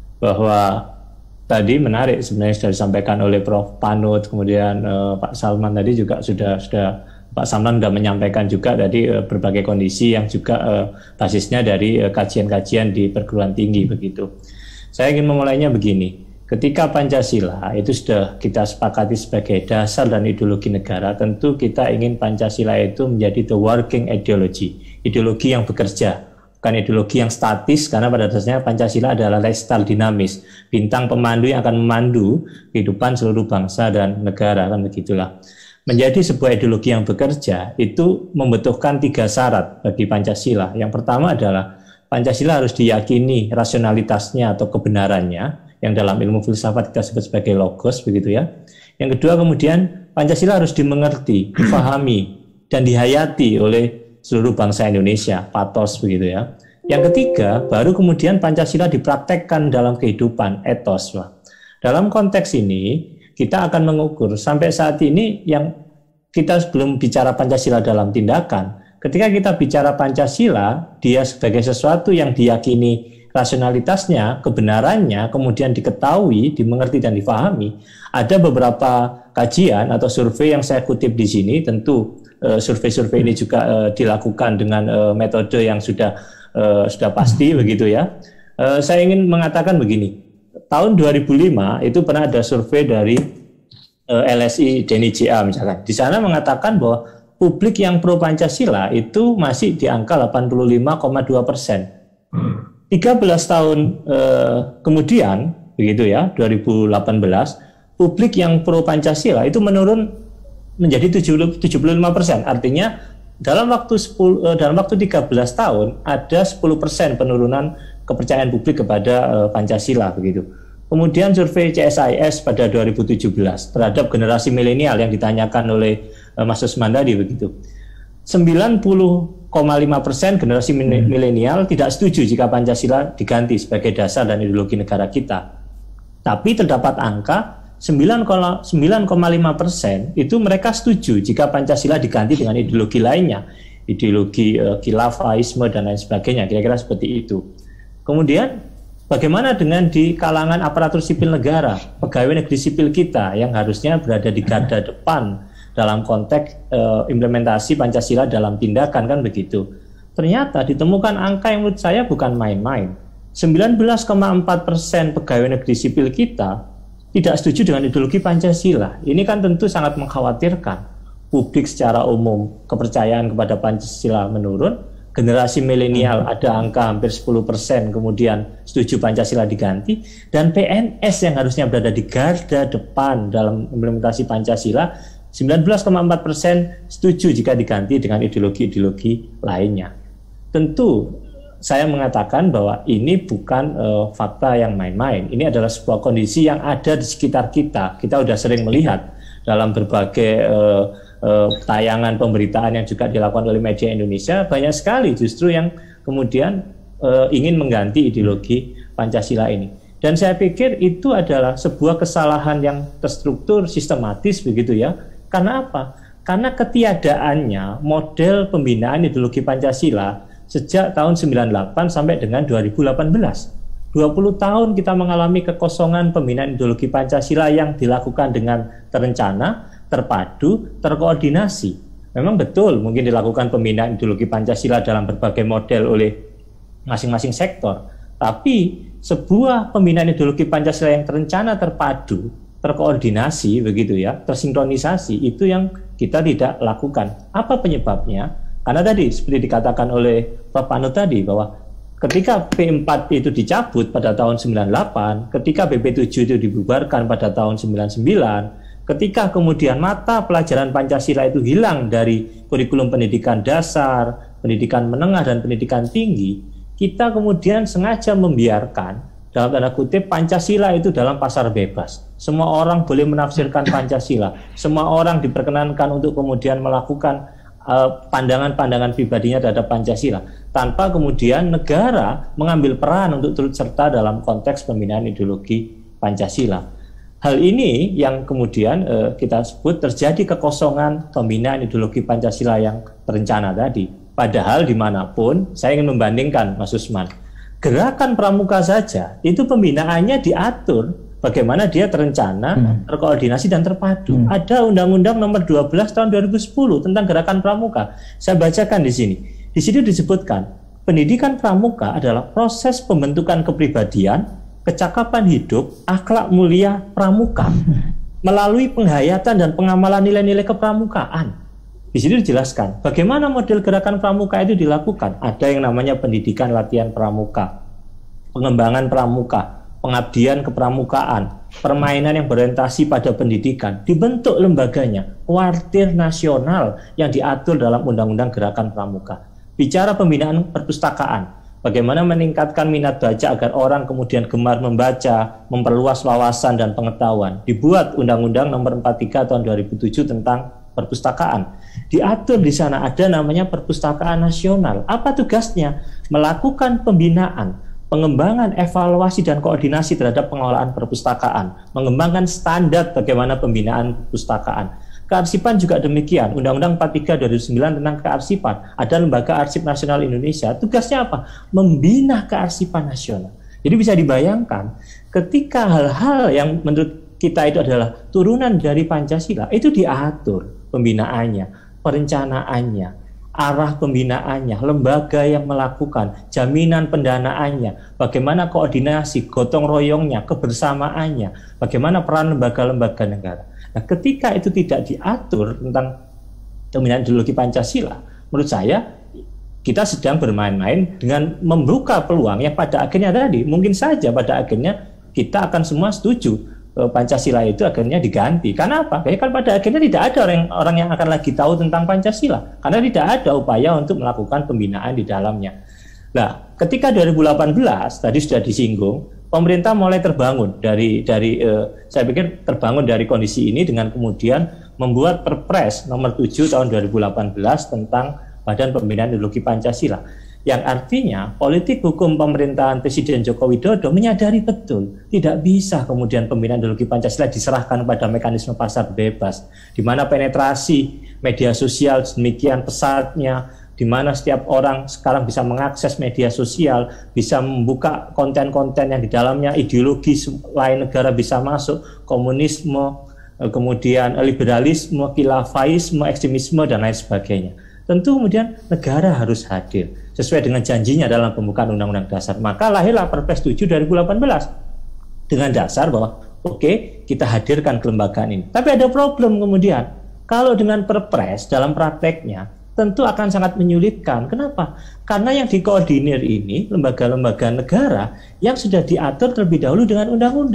bahwa tadi menarik sebenarnya sudah disampaikan oleh Profesor Panut, kemudian uh, Pak Salman tadi juga sudah sudah Pak Salman sudah menyampaikan juga tadi uh, berbagai kondisi yang juga uh, basisnya dari uh, kajian-kajian di perguruan tinggi begitu. Saya ingin memulainya begini. Ketika Pancasila itu sudah kita sepakati sebagai dasar dan ideologi negara, tentu kita ingin Pancasila itu menjadi the working ideology, ideologi yang bekerja. Bukan ideologi yang statis, karena pada dasarnya Pancasila adalah lifestyle dinamis, bintang pemandu yang akan memandu kehidupan seluruh bangsa dan negara, kan begitulah. Menjadi sebuah ideologi yang bekerja itu membutuhkan tiga syarat bagi Pancasila. Yang pertama adalah Pancasila harus diyakini rasionalitasnya atau kebenarannya, yang dalam ilmu filsafat kita sebut sebagai logos, begitu ya. Yang kedua, kemudian Pancasila harus dimengerti, difahami, dan dihayati oleh seluruh bangsa Indonesia, patos begitu ya. Yang ketiga, baru kemudian Pancasila dipraktekkan dalam kehidupan, etos. Dalam konteks ini, kita akan mengukur sampai saat ini yang kita sebelum bicara Pancasila dalam tindakan, ketika kita bicara Pancasila, dia sebagai sesuatu yang diyakini rasionalitasnya, kebenarannya, kemudian diketahui, dimengerti dan difahami. Ada beberapa kajian atau survei yang saya kutip di sini, tentu Uh, survei-survei ini juga uh, dilakukan dengan uh, metode yang sudah uh, sudah pasti begitu ya. Uh, saya ingin mengatakan begini, tahun dua ribu lima itu pernah ada survei dari uh, L S I Denny J A misalkan. Di sana mengatakan bahwa publik yang pro Pancasila itu masih di angka delapan puluh lima koma dua persen. tiga belas tahun uh, kemudian begitu ya, dua ribu delapan belas, publik yang pro Pancasila itu menurun menjadi tujuh puluh lima persen. Artinya dalam waktu sepuluh, dalam waktu tiga belas tahun ada sepuluh persen penurunan kepercayaan publik kepada uh, Pancasila begitu. Kemudian survei C S I S pada dua ribu tujuh belas terhadap generasi milenial yang ditanyakan oleh uh, Mas Usman tadi begitu. sembilan puluh koma lima persen generasi milenial tidak setuju jika Pancasila diganti sebagai dasar dan ideologi negara kita. Tapi terdapat angka sembilan koma lima persen itu mereka setuju jika Pancasila diganti dengan ideologi lainnya, ideologi uh, khilafahisme dan lain sebagainya, kira-kira seperti itu. Kemudian bagaimana dengan di kalangan aparatur sipil negara, pegawai negeri sipil kita yang harusnya berada di garda depan dalam konteks uh, implementasi Pancasila dalam tindakan, kan begitu. Ternyata ditemukan angka yang menurut saya bukan main-main. sembilan belas koma empat persen pegawai negeri sipil kita tidak setuju dengan ideologi Pancasila. Ini kan tentu sangat mengkhawatirkan. Publik secara umum kepercayaan kepada Pancasila menurun, generasi milenial ada angka hampir sepuluh persen kemudian setuju Pancasila diganti, dan P N S yang harusnya berada di garda depan dalam implementasi Pancasila sembilan belas koma empat persen setuju jika diganti dengan ideologi-ideologi lainnya. Tentu saya mengatakan bahwa ini bukan uh, fakta yang main-main. Ini adalah sebuah kondisi yang ada di sekitar kita. Kita sudah sering melihat dalam berbagai uh, uh, tayangan pemberitaan yang juga dilakukan oleh media Indonesia, banyak sekali justru yang kemudian uh, ingin mengganti ideologi Pancasila ini. Dan saya pikir itu adalah sebuah kesalahan yang terstruktur, sistematis begitu ya. Karena apa? Karena ketiadaannya model pembinaan ideologi Pancasila sejak tahun sembilan puluh delapan sampai dengan dua ribu delapan belas. dua puluh tahun kita mengalami kekosongan pembinaan ideologi Pancasila yang dilakukan dengan terencana, terpadu, terkoordinasi. Memang betul mungkin dilakukan pembinaan ideologi Pancasila dalam berbagai model oleh masing-masing sektor. Tapi sebuah pembinaan ideologi Pancasila yang terencana, terpadu, terkoordinasi begitu ya, tersinkronisasi, itu yang kita tidak lakukan. Apa penyebabnya? Karena tadi seperti dikatakan oleh Pak Panut tadi bahwa ketika P empat itu dicabut pada tahun sembilan puluh delapan, ketika B P tujuh itu dibubarkan pada tahun sembilan puluh sembilan, ketika kemudian mata pelajaran Pancasila itu hilang dari kurikulum pendidikan dasar, pendidikan menengah dan pendidikan tinggi, kita kemudian sengaja membiarkan dalam tanda kutip Pancasila itu dalam pasar bebas. Semua orang boleh menafsirkan Pancasila. Semua orang diperkenankan untuk kemudian melakukan uh, pandangan-pandangan pribadinya terhadap Pancasila, tanpa kemudian negara mengambil peran untuk turut serta dalam konteks pembinaan ideologi Pancasila. Hal ini yang kemudian uh, kita sebut terjadi kekosongan pembinaan ideologi Pancasila yang terencana tadi. Padahal dimanapun, saya ingin membandingkan Mas Usman, gerakan pramuka saja itu pembinaannya diatur bagaimana dia terencana, hmm. terkoordinasi dan terpadu. Hmm. Ada Undang-Undang Nomor dua belas Tahun dua ribu sepuluh tentang gerakan pramuka. Saya bacakan di sini. Di sini disebutkan pendidikan pramuka adalah proses pembentukan kepribadian, kecakapan hidup, akhlak mulia pramuka melalui penghayatan dan pengamalan nilai-nilai kepramukaan. Di sini dijelaskan bagaimana model gerakan pramuka itu dilakukan. Ada yang namanya pendidikan latihan pramuka, pengembangan pramuka, pengabdian kepramukaan, permainan yang berorientasi pada pendidikan. Dibentuk lembaganya, kuartir nasional yang diatur dalam Undang-Undang Gerakan Pramuka. Bicara pembinaan perpustakaan, bagaimana meningkatkan minat baca agar orang kemudian gemar membaca, memperluas wawasan dan pengetahuan. Dibuat Undang-Undang Nomor empat puluh tiga Tahun dua ribu tujuh tentang perpustakaan. Diatur di sana ada namanya perpustakaan nasional. Apa tugasnya? Melakukan pembinaan, pengembangan, evaluasi dan koordinasi terhadap pengelolaan perpustakaan, mengembangkan standar bagaimana pembinaan perpustakaan. Kearsipan juga demikian. Undang-Undang empat puluh tiga dua ribu sembilan tentang kearsipan. Ada Lembaga Arsip Nasional Indonesia. Tugasnya apa? Membina kearsipan nasional. Jadi bisa dibayangkan ketika hal-hal yang menurut kita itu adalah turunan dari Pancasila, itu diatur pembinaannya, perencanaannya, arah pembinaannya, lembaga yang melakukan, jaminan pendanaannya, bagaimana koordinasi, gotong royongnya, kebersamaannya, bagaimana peran lembaga-lembaga negara. Nah, ketika itu tidak diatur tentang pembinaan ideologi Pancasila, menurut saya kita sedang bermain-main dengan membuka peluang yang pada akhirnya tadi, mungkin saja pada akhirnya kita akan semua setuju Pancasila itu akhirnya diganti. Karena apa? Karena kan pada akhirnya tidak ada orang, orang yang akan lagi tahu tentang Pancasila. Karena tidak ada upaya untuk melakukan pembinaan di dalamnya. Nah, ketika dua ribu delapan belas tadi sudah disinggung, pemerintah mulai terbangun dari dari eh, saya pikir terbangun dari kondisi ini dengan kemudian membuat Perpres Nomor tujuh Tahun dua ribu delapan belas tentang Badan Pembinaan Ideologi Pancasila. Yang artinya politik hukum pemerintahan Presiden Joko Widodo menyadari betul tidak bisa kemudian pembinaan ideologi Pancasila diserahkan pada mekanisme pasar bebas, di mana penetrasi media sosial demikian pesatnya, di mana setiap orang sekarang bisa mengakses media sosial, bisa membuka konten-konten yang di dalamnya ideologi lain negara bisa masuk, komunisme, kemudian liberalisme, khilafaisme, ekstremisme dan lain sebagainya. Tentu kemudian negara harus hadir sesuai dengan janjinya dalam pembukaan Undang-Undang Dasar. Maka lahirlah Perpres tujuh dua ribu delapan belas dengan dasar bahwa oke, okay, kita hadirkan kelembagaan ini. Tapi ada problem kemudian. Kalau dengan Perpres dalam prakteknya tentu akan sangat menyulitkan. Kenapa? Karena yang dikoordinir ini lembaga-lembaga negara yang sudah diatur terlebih dahulu dengan undang-undang.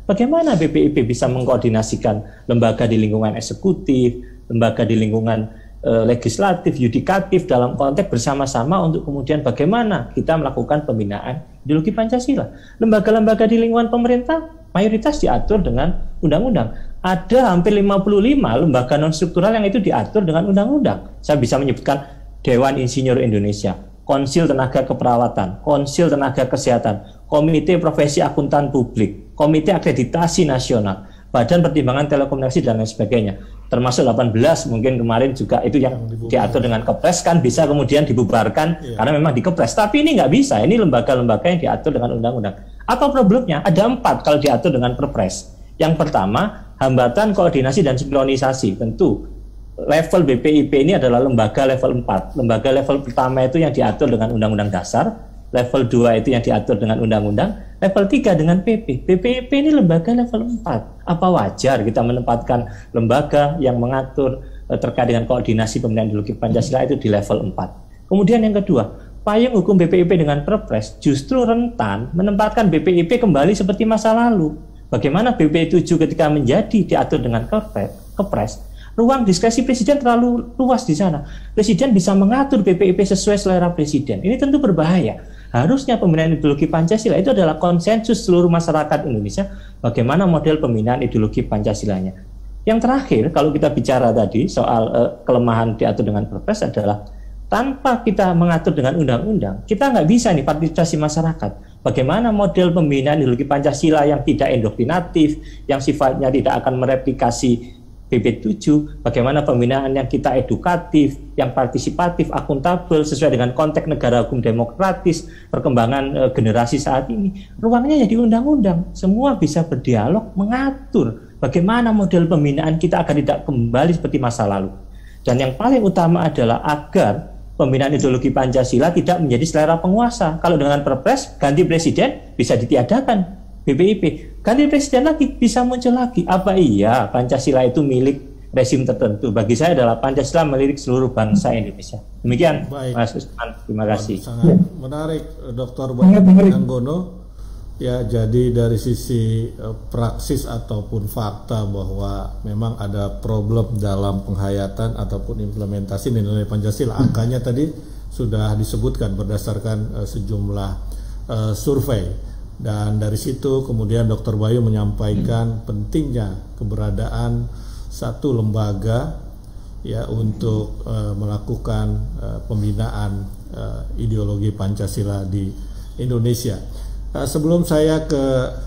Bagaimana B P I P bisa mengkoordinasikan lembaga di lingkungan eksekutif, lembaga di lingkungan eh, legislatif, yudikatif dalam konteks bersama-sama untuk kemudian bagaimana kita melakukan pembinaan ideologi Pancasila. Lembaga-lembaga di lingkungan pemerintah mayoritas diatur dengan undang-undang. Ada hampir lima puluh lima lembaga non-struktural yang itu diatur dengan undang-undang. Saya bisa menyebutkan Dewan Insinyur Indonesia, Konsil Tenaga Keperawatan, Konsil Tenaga Kesehatan, Komite Profesi Akuntan Publik, Komite Akreditasi Nasional, Badan Pertimbangan Telekomunikasi dan lain sebagainya. Termasuk delapan belas mungkin kemarin juga itu yang, yang diatur dengan Kepres, kan bisa kemudian dibubarkan yeah. karena memang di Kepres. Tapi ini nggak bisa, ini lembaga-lembaga yang diatur dengan undang-undang. Apa problemnya? Ada empat kalau diatur dengan Perpres. Yang pertama, hambatan koordinasi dan sinkronisasi. Tentu level B P I P ini adalah lembaga level empat. Lembaga level pertama itu yang diatur dengan Undang-Undang Dasar, level dua itu yang diatur dengan undang-undang, level tiga dengan P P. B P I P ini lembaga level empat. Apa wajar kita menempatkan lembaga yang mengatur eh, terkait dengan koordinasi pembinaan ideologi Pancasila itu di level empat. Kemudian yang kedua, payung hukum B P I P dengan Perpres justru rentan menempatkan B P I P kembali seperti masa lalu. Bagaimana B P I tujuh ketika menjadi diatur dengan Kepres, Kepres ruang diskresi presiden terlalu luas di sana. Presiden bisa mengatur B P I P sesuai selera presiden. Ini tentu berbahaya. Harusnya pembinaan ideologi Pancasila itu adalah konsensus seluruh masyarakat Indonesia bagaimana model pembinaan ideologi Pancasilanya. Yang terakhir, kalau kita bicara tadi soal uh, kelemahan diatur dengan Perpres adalah tanpa kita mengatur dengan undang-undang, kita nggak bisa nih partisipasi masyarakat. Bagaimana model pembinaan ideologi Pancasila yang tidak indoktrinatif, yang sifatnya tidak akan mereplikasi B P tujuh, bagaimana pembinaan yang kita edukatif, yang partisipatif, akuntabel, sesuai dengan konteks negara hukum demokratis, perkembangan e, generasi saat ini. Ruangnya ya di undang-undang, semua bisa berdialog, mengatur bagaimana model pembinaan kita agar tidak kembali seperti masa lalu. Dan yang paling utama adalah agar pembinaan ideologi Pancasila tidak menjadi selera penguasa. Kalau dengan Perpres, ganti presiden bisa ditiadakan B P I P. Ganti presiden lagi bisa muncul lagi. Apa iya Pancasila itu milik rezim tertentu? Bagi saya adalah Pancasila milik seluruh bangsa Indonesia. Demikian. Baik. Mas Usman, terima kasih. Sangat menarik, Doktor Anggono. Ya, jadi dari sisi uh, praksis ataupun fakta bahwa memang ada problem dalam penghayatan ataupun implementasi nilai Pancasila. Angkanya tadi sudah disebutkan berdasarkan uh, sejumlah uh, survei. Dan dari situ kemudian Doktor Bayu menyampaikan pentingnya keberadaan satu lembaga ya untuk uh, melakukan uh, pembinaan uh, ideologi Pancasila di Indonesia. Uh, sebelum saya ke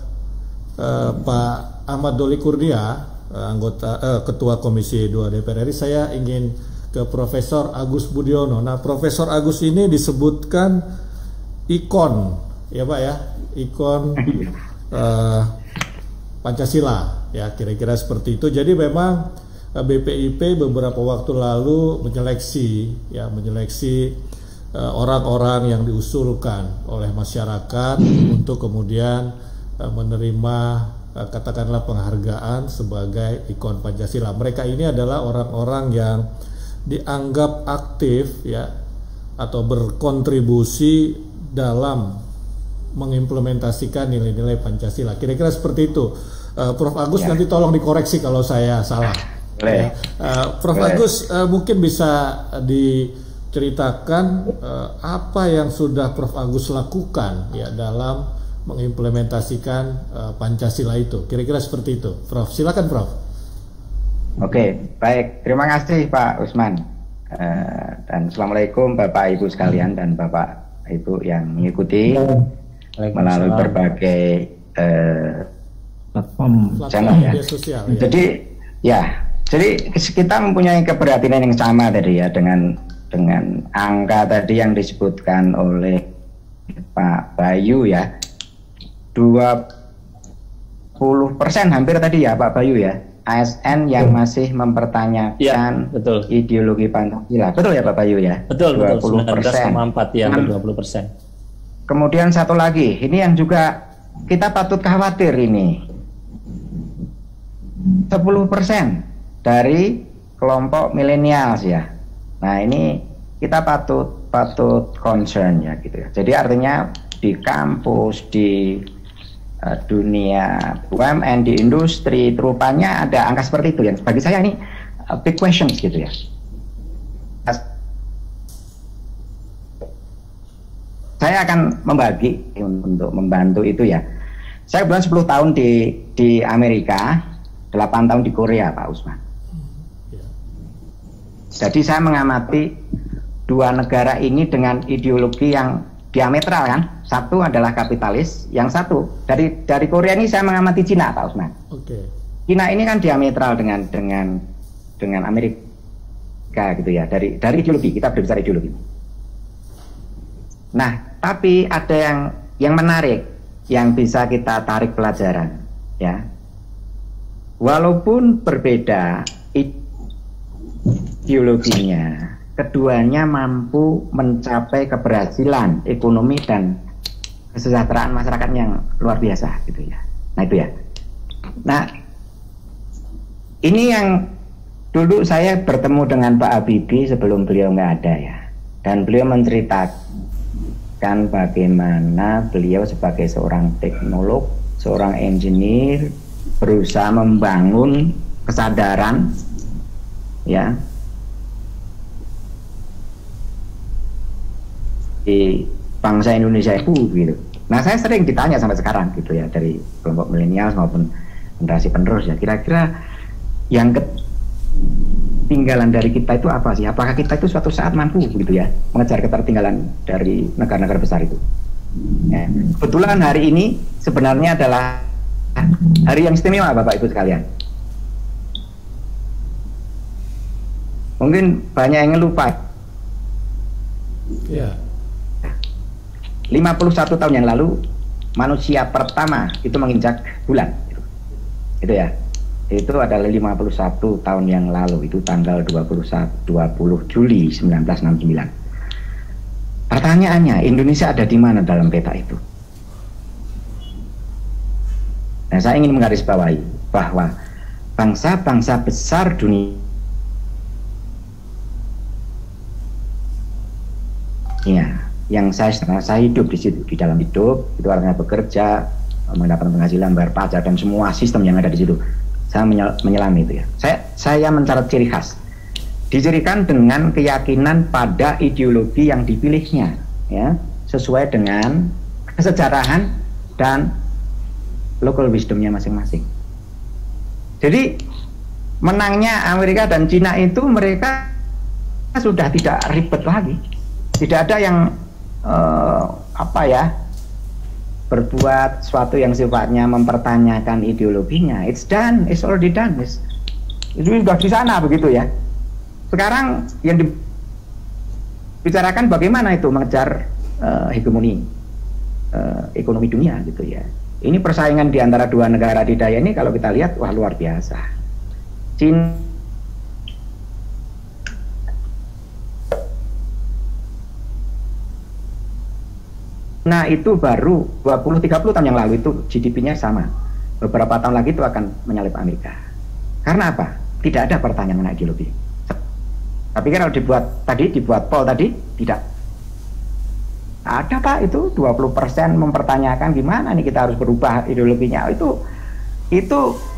uh, Pak Ahmad Doli Kurnia, uh, anggota uh, Ketua Komisi dua D P R R I, saya ingin ke Profesor Agus Budiono. Nah, Profesor Agus ini disebutkan ikon, ya Pak ya, ikon uh, Pancasila, ya kira-kira seperti itu. Jadi memang uh, B P I P beberapa waktu lalu menyeleksi, ya menyeleksi orang-orang uh, yang diusulkan oleh masyarakat untuk kemudian uh, menerima uh, katakanlah penghargaan sebagai ikon Pancasila. Mereka ini adalah orang-orang yang dianggap aktif, ya, atau berkontribusi dalam mengimplementasikan nilai-nilai Pancasila. Kira-kira seperti itu. Uh, Prof Agus ya. Nanti tolong dikoreksi kalau saya salah. Ya. Uh, Prof Boleh. Agus uh, mungkin bisa diceritakan uh, apa yang sudah Prof Agus lakukan ya dalam mengimplementasikan uh, Pancasila itu. Kira-kira seperti itu. Prof, silakan Prof. Oke, baik. Terima kasih Pak Usman. Uh, dan Assalamualaikum Bapak Ibu sekalian dan Bapak Ibu yang mengikuti melalui berbagai uh, platform channel ya. Sosial, ya. Jadi ya, jadi kita mempunyai keprihatinan yang sama tadi ya dengan dengan angka tadi yang disebutkan oleh Pak Bayu ya, dua puluh persen hampir tadi ya Pak Bayu ya, A S N yang masih mempertanyakan ya, betul. Ideologi Pancasila. Betul ya Pak Bayu ya? Betul, dua puluh persen. sembilan belas koma empat ya, dua puluh persen. Kemudian satu lagi, ini yang juga kita patut khawatir ini. sepuluh persen dari kelompok milenials ya. Nah, ini kita patut patut concern ya gitu ya. Jadi artinya di kampus, di uh, dunia B U M N, di industri, rupanya ada angka seperti itu yang bagi saya ini uh, big questions gitu ya. Saya akan membagi untuk membantu itu ya. Saya kebetulan sepuluh tahun di di Amerika, delapan tahun di Korea, Pak Usman. Jadi saya mengamati dua negara ini dengan ideologi yang diametral kan. Satu adalah kapitalis, yang satu dari dari Korea ini saya mengamati Cina, Pak Usman. Oke. Cina ini kan diametral dengan dengan dengan Amerika gitu ya. Dari dari ideologi, kita berbicara ideologi. Nah, tapi ada yang yang menarik yang bisa kita tarik pelajaran ya. Walaupun berbeda ideologinya, keduanya mampu mencapai keberhasilan ekonomi dan kesejahteraan masyarakat yang luar biasa gitu ya. Nah itu ya. Nah ini yang dulu saya bertemu dengan Pak Habibie sebelum beliau nggak ada ya, dan beliau menceritakan bagaimana beliau sebagai seorang teknolog, seorang engineer berusaha membangun kesadaran ya di bangsa Indonesia itu gitu. Nah saya sering ditanya sampai sekarang gitu ya dari kelompok milenial maupun generasi penerus ya, kira-kira yang ketinggalan dari kita itu apa sih? Apakah kita itu suatu saat mampu gitu ya mengejar ketertinggalan dari negara-negara besar itu? Ya. Kebetulan hari ini sebenarnya adalah hari yang istimewa Bapak Ibu sekalian. Mungkin banyak yang lupa. Ya. lima puluh satu tahun yang lalu manusia pertama itu menginjak bulan. Itu ya. Itu adalah lima puluh satu tahun yang lalu, itu tanggal dua puluh Juli seribu sembilan ratus enam puluh sembilan. Pertanyaannya, Indonesia ada di mana dalam peta itu? Nah, saya ingin menggarisbawahi bahwa bangsa-bangsa besar dunia ya, yang saya saya hidup di situ, di dalam hidup itu artinya bekerja, mendapatkan penghasilan, bayar pajak dan semua sistem yang ada di situ. Saya menyel, menyelami itu ya. Saya saya mencatat ciri khas. Dicirikan dengan keyakinan pada ideologi yang dipilihnya, ya, sesuai dengan kesejarahan dan local wisdomnya masing-masing. Jadi menangnya Amerika dan Cina itu mereka sudah tidak ribet lagi, tidak ada yang uh, apa ya berbuat sesuatu yang sifatnya mempertanyakan ideologinya. It's done, it's already done. It's, itu sudah di sana begitu ya. Sekarang yang dibicarakan bagaimana itu mengejar uh, hegemoni uh, ekonomi dunia gitu ya. Ini persaingan di antara dua negara adidaya ini kalau kita lihat wah luar biasa. Cina Nah itu baru dua puluh sampai tiga puluh tahun yang lalu itu G D P-nya sama. Beberapa tahun lagi itu akan menyalip Amerika. Karena apa? Tidak ada pertanyaan mengenai ideologi. Tapi kan kalau dibuat tadi, dibuat poll tadi, tidak ada Pak, itu dua puluh persen mempertanyakan gimana nih kita harus berubah ideologinya. Itu itu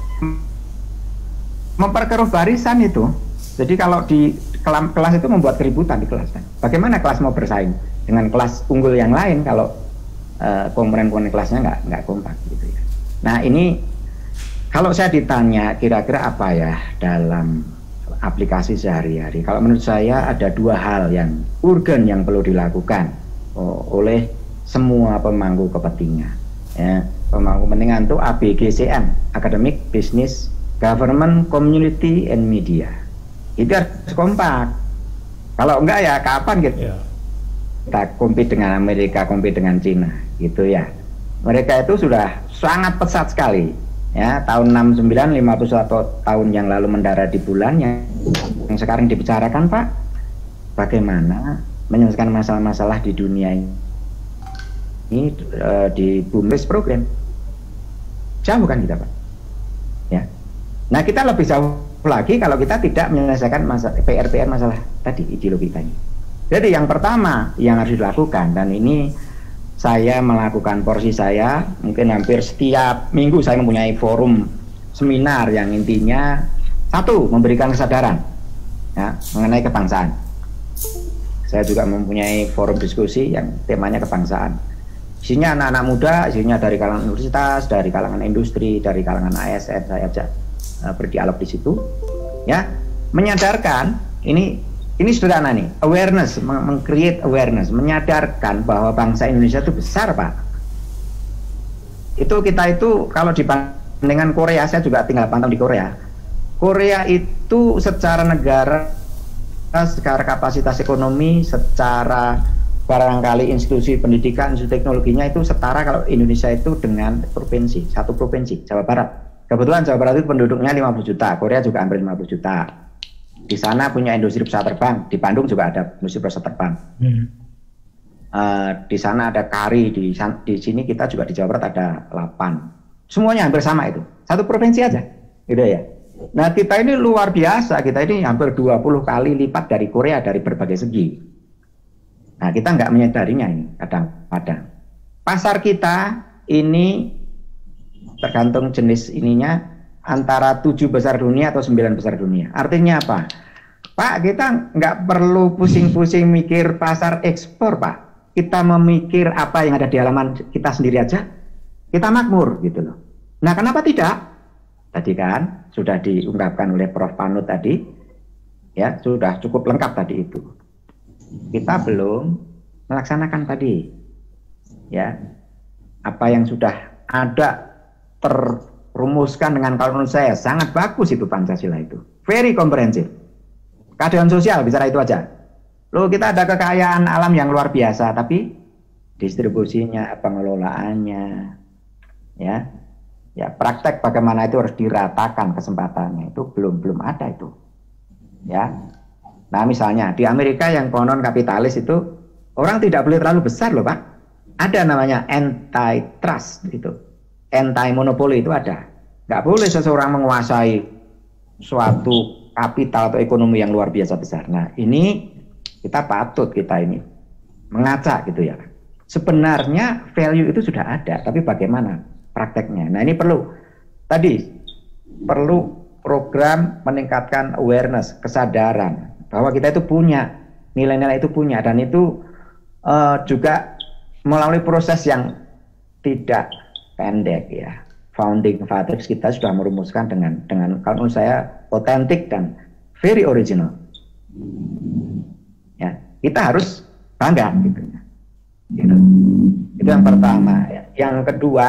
memperkeruh barisan itu. Jadi kalau di kelas itu membuat keributan di kelas. Bagaimana kelas mau bersaing dengan kelas unggul yang lain kalau uh, komponen-komponen kelasnya nggak nggak kompak gitu ya. Nah ini kalau saya ditanya kira-kira apa ya dalam aplikasi sehari-hari, kalau menurut saya ada dua hal yang urgen yang perlu dilakukan oh, oleh semua pemangku kepentingan. Ya, pemangku kepentingan itu A B G C M, Academic, Business, Government, Community, and Media. Itu harus kompak. Kalau enggak ya kapan gitu? Yeah. Kita compete dengan Amerika, compete dengan Cina, gitu ya. Mereka itu sudah sangat pesat sekali. Ya, tahun enam puluh sembilan, lima puluh satu tahun yang lalu mendarat di bulan yang, yang sekarang dibicarakan Pak, bagaimana menyelesaikan masalah-masalah di dunia ini, ini uh, di Boomless Program. Jauh kan kita Pak? Ya. Nah kita lebih jauh lagi kalau kita tidak menyelesaikan masalah P R P R masalah tadi ideologi tadi. Jadi yang pertama yang harus dilakukan, dan ini saya melakukan porsi saya, mungkin hampir setiap minggu saya mempunyai forum seminar yang intinya satu, memberikan kesadaran ya, mengenai kebangsaan. Saya juga mempunyai forum diskusi yang temanya kebangsaan. Isinya anak-anak muda, isinya dari kalangan universitas, dari kalangan industri, dari kalangan A S N, saya ajak uh, berdialog di situ. Ya, menyadarkan ini ini sederhana nih, awareness, meng-create awareness, menyadarkan bahwa bangsa Indonesia itu besar, Pak. Itu kita itu kalau dibanding dengan Korea, saya juga tinggal pantau di Korea. Korea itu secara negara, secara kapasitas ekonomi, secara barangkali institusi pendidikan, institusi teknologinya itu setara kalau Indonesia itu dengan provinsi, satu provinsi, Jawa Barat. Kebetulan Jawa Barat itu penduduknya lima puluh juta, Korea juga hampir lima puluh juta. Di sana punya industri pesawat terbang, di Bandung juga ada industri pesawat terbang. Hmm. Uh, di sana ada K A R I, di, di sini kita juga di Jawa Barat ada delapan. Semuanya hampir sama itu, satu provinsi aja, gitu ya. Nah kita ini luar biasa, kita ini hampir dua puluh kali lipat dari Korea dari berbagai segi. Nah kita nggak menyadarinya ini kadang-kadang. Pasar kita ini tergantung jenis ininya antara tujuh besar dunia atau sembilan besar dunia. Artinya apa? Pak, kita nggak perlu pusing-pusing mikir pasar ekspor, Pak. Kita memikir apa yang ada di halaman kita sendiri aja, kita makmur gitu loh. Nah kenapa tidak? Tadi kan sudah diungkapkan oleh Profesor Panut tadi, ya sudah cukup lengkap tadi itu. Kita belum melaksanakan tadi, ya apa yang sudah ada terrumuskan dengan kalau menurut saya sangat bagus itu Pancasila itu, very comprehensive. Keadaan sosial bicara itu aja. Loh kita ada kekayaan alam yang luar biasa, tapi distribusinya, pengelolaannya, ya, ya praktek bagaimana itu harus diratakan kesempatannya itu belum belum ada itu, ya. Nah misalnya di Amerika yang konon kapitalis itu orang tidak boleh terlalu besar loh Pak. Ada namanya antitrust itu, anti-monopoli itu ada. Nggak boleh seseorang menguasai suatu kapital atau ekonomi yang luar biasa besar. Nah ini kita patut kita ini mengaca gitu ya. Sebenarnya value itu sudah ada, tapi bagaimana prakteknya? Nah ini perlu tadi perlu program meningkatkan awareness, kesadaran bahwa kita itu punya nilai-nilai itu punya, dan itu uh, juga melalui proses yang tidak pendek ya. Founding fathers kita sudah merumuskan dengan dengan kalau saya otentik dan very original. Ya, kita harus bangga gitu. Gitu. Itu yang pertama. Ya. Yang kedua,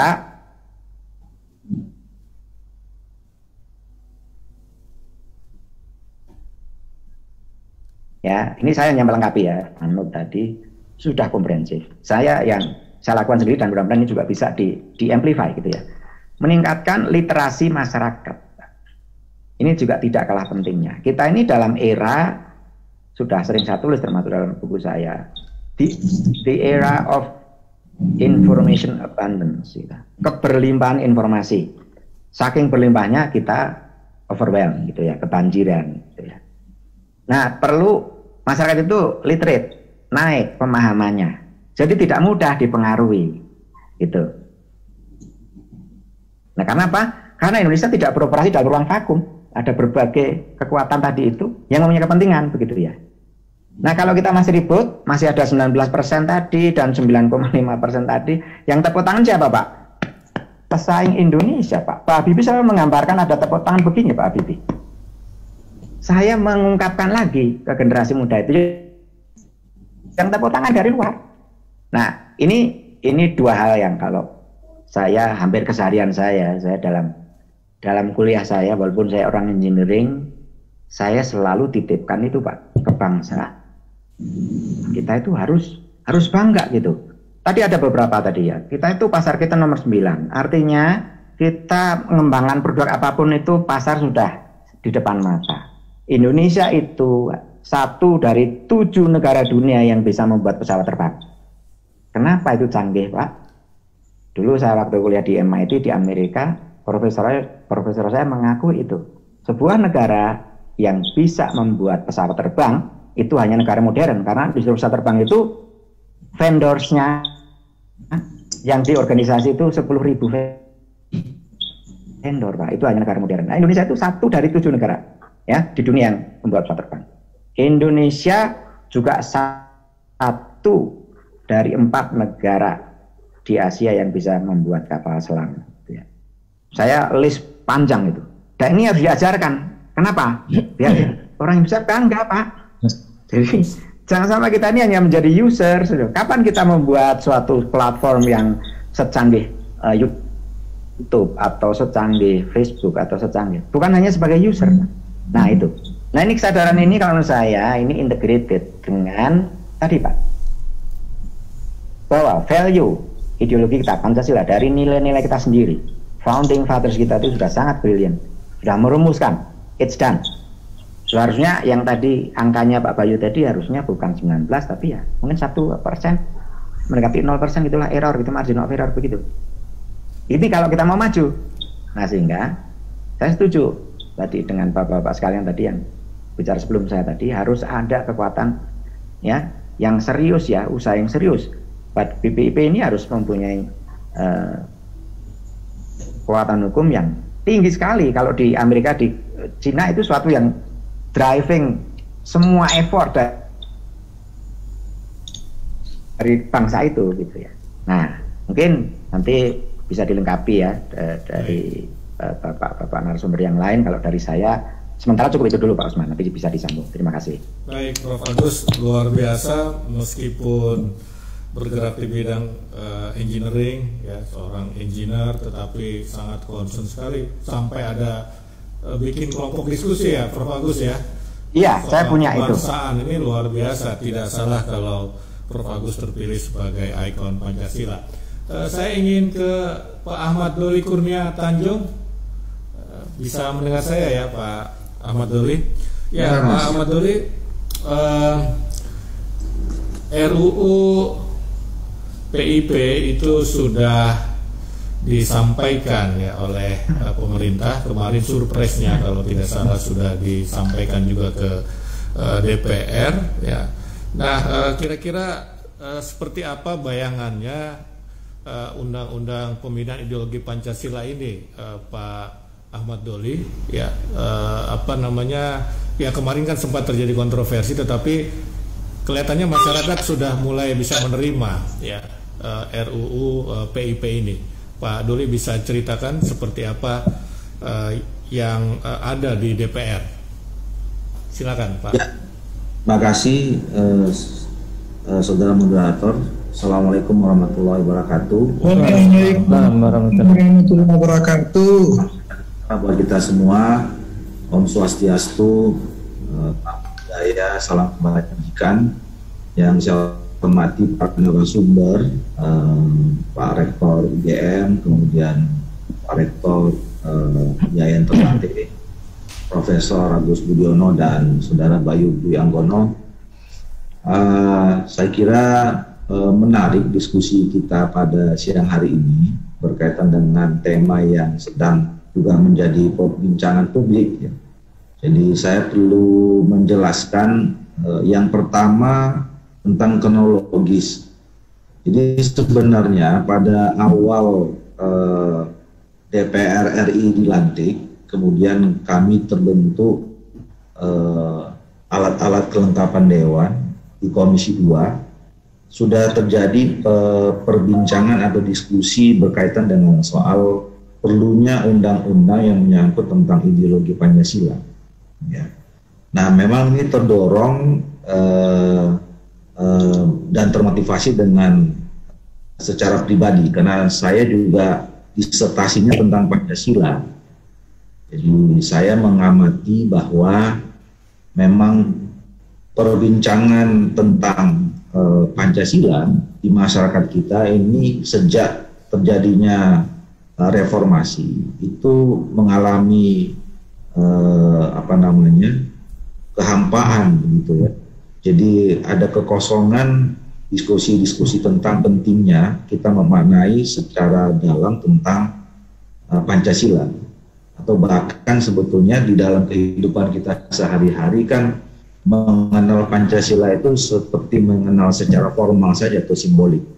ya, ini saya hanya melengkapi ya, Anut tadi sudah komprehensif. Saya yang saya lakukan sendiri dan mudah-mudahan ini juga bisa di, di amplify gitu ya. Meningkatkan literasi masyarakat. Ini juga tidak kalah pentingnya. Kita ini dalam era, sudah sering saya tulis termasuk dalam buku saya, the, the era of information abundance, gitu. Keberlimpahan informasi. Saking berlimpahnya kita overwhelmed gitu ya, kebanjiran gitu ya. Nah perlu masyarakat itu literate, naik pemahamannya. Jadi tidak mudah dipengaruhi, gitu. Nah, karena apa? Karena Indonesia tidak beroperasi dalam ruang vakum. Ada berbagai kekuatan tadi itu yang mempunyai kepentingan, begitu ya. Nah, kalau kita masih ribut, masih ada sembilan belas persen tadi dan sembilan koma lima persen tadi, yang tepuk tangan siapa, Pak? Pesaing Indonesia, Pak. Pak Habibie selalu menggambarkan ada tepuk tangan begini, Pak Habibie. Saya mengungkapkan lagi ke generasi muda itu yang tepuk tangan dari luar. Nah, ini ini dua hal yang kalau saya hampir keseharian saya, saya dalam dalam kuliah saya, walaupun saya orang engineering, saya selalu titipkan itu Pak ke bangsa. Kita itu harus harus bangga gitu. Tadi ada beberapa tadi ya. Kita itu pasar kita nomor sembilan. Artinya kita mengembangkan produk apapun itu pasar sudah di depan mata. Indonesia itu satu dari tujuh negara dunia yang bisa membuat pesawat terbang. Kenapa itu canggih Pak? Dulu saya waktu kuliah di M I T di Amerika, profesor profesor saya mengaku itu sebuah negara yang bisa membuat pesawat terbang itu hanya negara modern, karena di pesawat terbang itu vendorsnya yang di organisasi itu sepuluh ribu vendor, Pak. Itu hanya negara modern. Nah, Indonesia itu satu dari tujuh negara ya di dunia yang membuat pesawat terbang. Indonesia juga satu dari empat negara di Asia yang bisa membuat kapal selam. Ya. Saya list panjang itu. Dan ini harus diajarkan. Kenapa? Biar orang yang bisa bangga, Pak. Jadi jangan sampai kita ini hanya menjadi user. Kapan kita membuat suatu platform yang secanggih uh, YouTube atau secanggih Facebook atau secanggih? Bukan hanya sebagai user. Nah itu. Nah ini kesadaran ini kalau menurut saya ini integrated dengan tadi, Pak, bahwa value ideologi kita Pancasila dari nilai-nilai kita sendiri, founding fathers kita itu sudah sangat brilian, sudah merumuskan, it's done. Seharusnya yang tadi angkanya Pak Bayu tadi harusnya bukan sembilan belas tapi ya mungkin satu persen, mendekati nol persen gitulah error gitu, margin of error begitu. Ini kalau kita mau maju. Nah sehingga saya setuju tadi dengan bapak-bapak sekalian tadi yang bicara sebelum saya tadi, harus ada kekuatan ya yang serius ya, usaha yang serius. B P I P ini harus mempunyai uh, kekuatan hukum yang tinggi sekali. Kalau di Amerika, di Cina itu suatu yang driving semua effort dari bangsa itu gitu ya. Nah mungkin nanti bisa dilengkapi ya dari bapak-bapak narasumber yang lain. Kalau dari saya sementara cukup itu dulu Pak Usman, nanti bisa disambung. Terima kasih. Baik, Prof Agus, luar biasa meskipun bergerak di bidang uh, engineering ya, seorang engineer tetapi sangat concern sekali sampai ada uh, bikin kelompok diskusi ya Prof Agus ya. Iya, soal saya punya itu. Kebangsaan ini luar biasa, tidak salah kalau Prof Agus terpilih sebagai ikon Pancasila. Uh, saya ingin ke Pak Ahmad Doli Kurnia Tanjung. Uh, bisa mendengar saya ya Pak Ahmad Doli? Ya, ya Pak Ahmad Doli, uh, R U U P I P itu sudah disampaikan ya oleh uh, pemerintah. Kemarin surpresnya kalau tidak salah sudah disampaikan juga ke uh, D P R ya. Nah, uh, kira-kira uh, seperti apa bayangannya uh, undang-undang pembinaan ideologi Pancasila ini, uh, Pak Ahmad Doli ya, uh, apa namanya ya, kemarin kan sempat terjadi kontroversi tetapi kelihatannya masyarakat sudah mulai bisa menerima ya uh, R U U uh, P I P ini. Pak Doli bisa ceritakan seperti apa uh, yang uh, ada di D P R. Silakan Pak. Ya, terima kasih uh, uh, saudara moderator. Assalamualaikum warahmatullahi wabarakatuh. Waalaikumsalam warahmatullahi wabarakatuh. Buat kita semua, Om Swastiastu, Jaya, salam kebajikan. Yang saya hormati Pak narasumber, um, Pak Rektor U G M, kemudian Pak Rektor uh, Yayan Ternate, Profesor Agus Budiono dan Saudara Bayu Dwi Anggono. Uh, saya kira uh, menarik diskusi kita pada siang hari ini berkaitan dengan tema yang sedang juga menjadi perbincangan publik ya. Jadi saya perlu menjelaskan uh, yang pertama tentang kronologis. Jadi sebenarnya pada awal uh, D P R R I dilantik, kemudian kami terbentuk uh, alat-alat kelengkapan dewan di Komisi dua, sudah terjadi uh, perbincangan atau diskusi berkaitan dengan soal perlunya undang-undang yang menyangkut tentang ideologi Pancasila. Ya. Nah, memang ini terdorong uh, uh, dan termotivasi dengan secara pribadi karena saya juga disertasinya tentang Pancasila. Jadi saya mengamati bahwa memang perbincangan tentang uh, Pancasila di masyarakat kita ini sejak terjadinya reformasi itu mengalami eh, apa namanya kehampaan gitu ya. Jadi ada kekosongan diskusi-diskusi tentang pentingnya kita memaknai secara dalam tentang eh, Pancasila, atau bahkan sebetulnya di dalam kehidupan kita sehari-hari kan mengenal Pancasila itu seperti mengenal secara formal saja atau simbolik.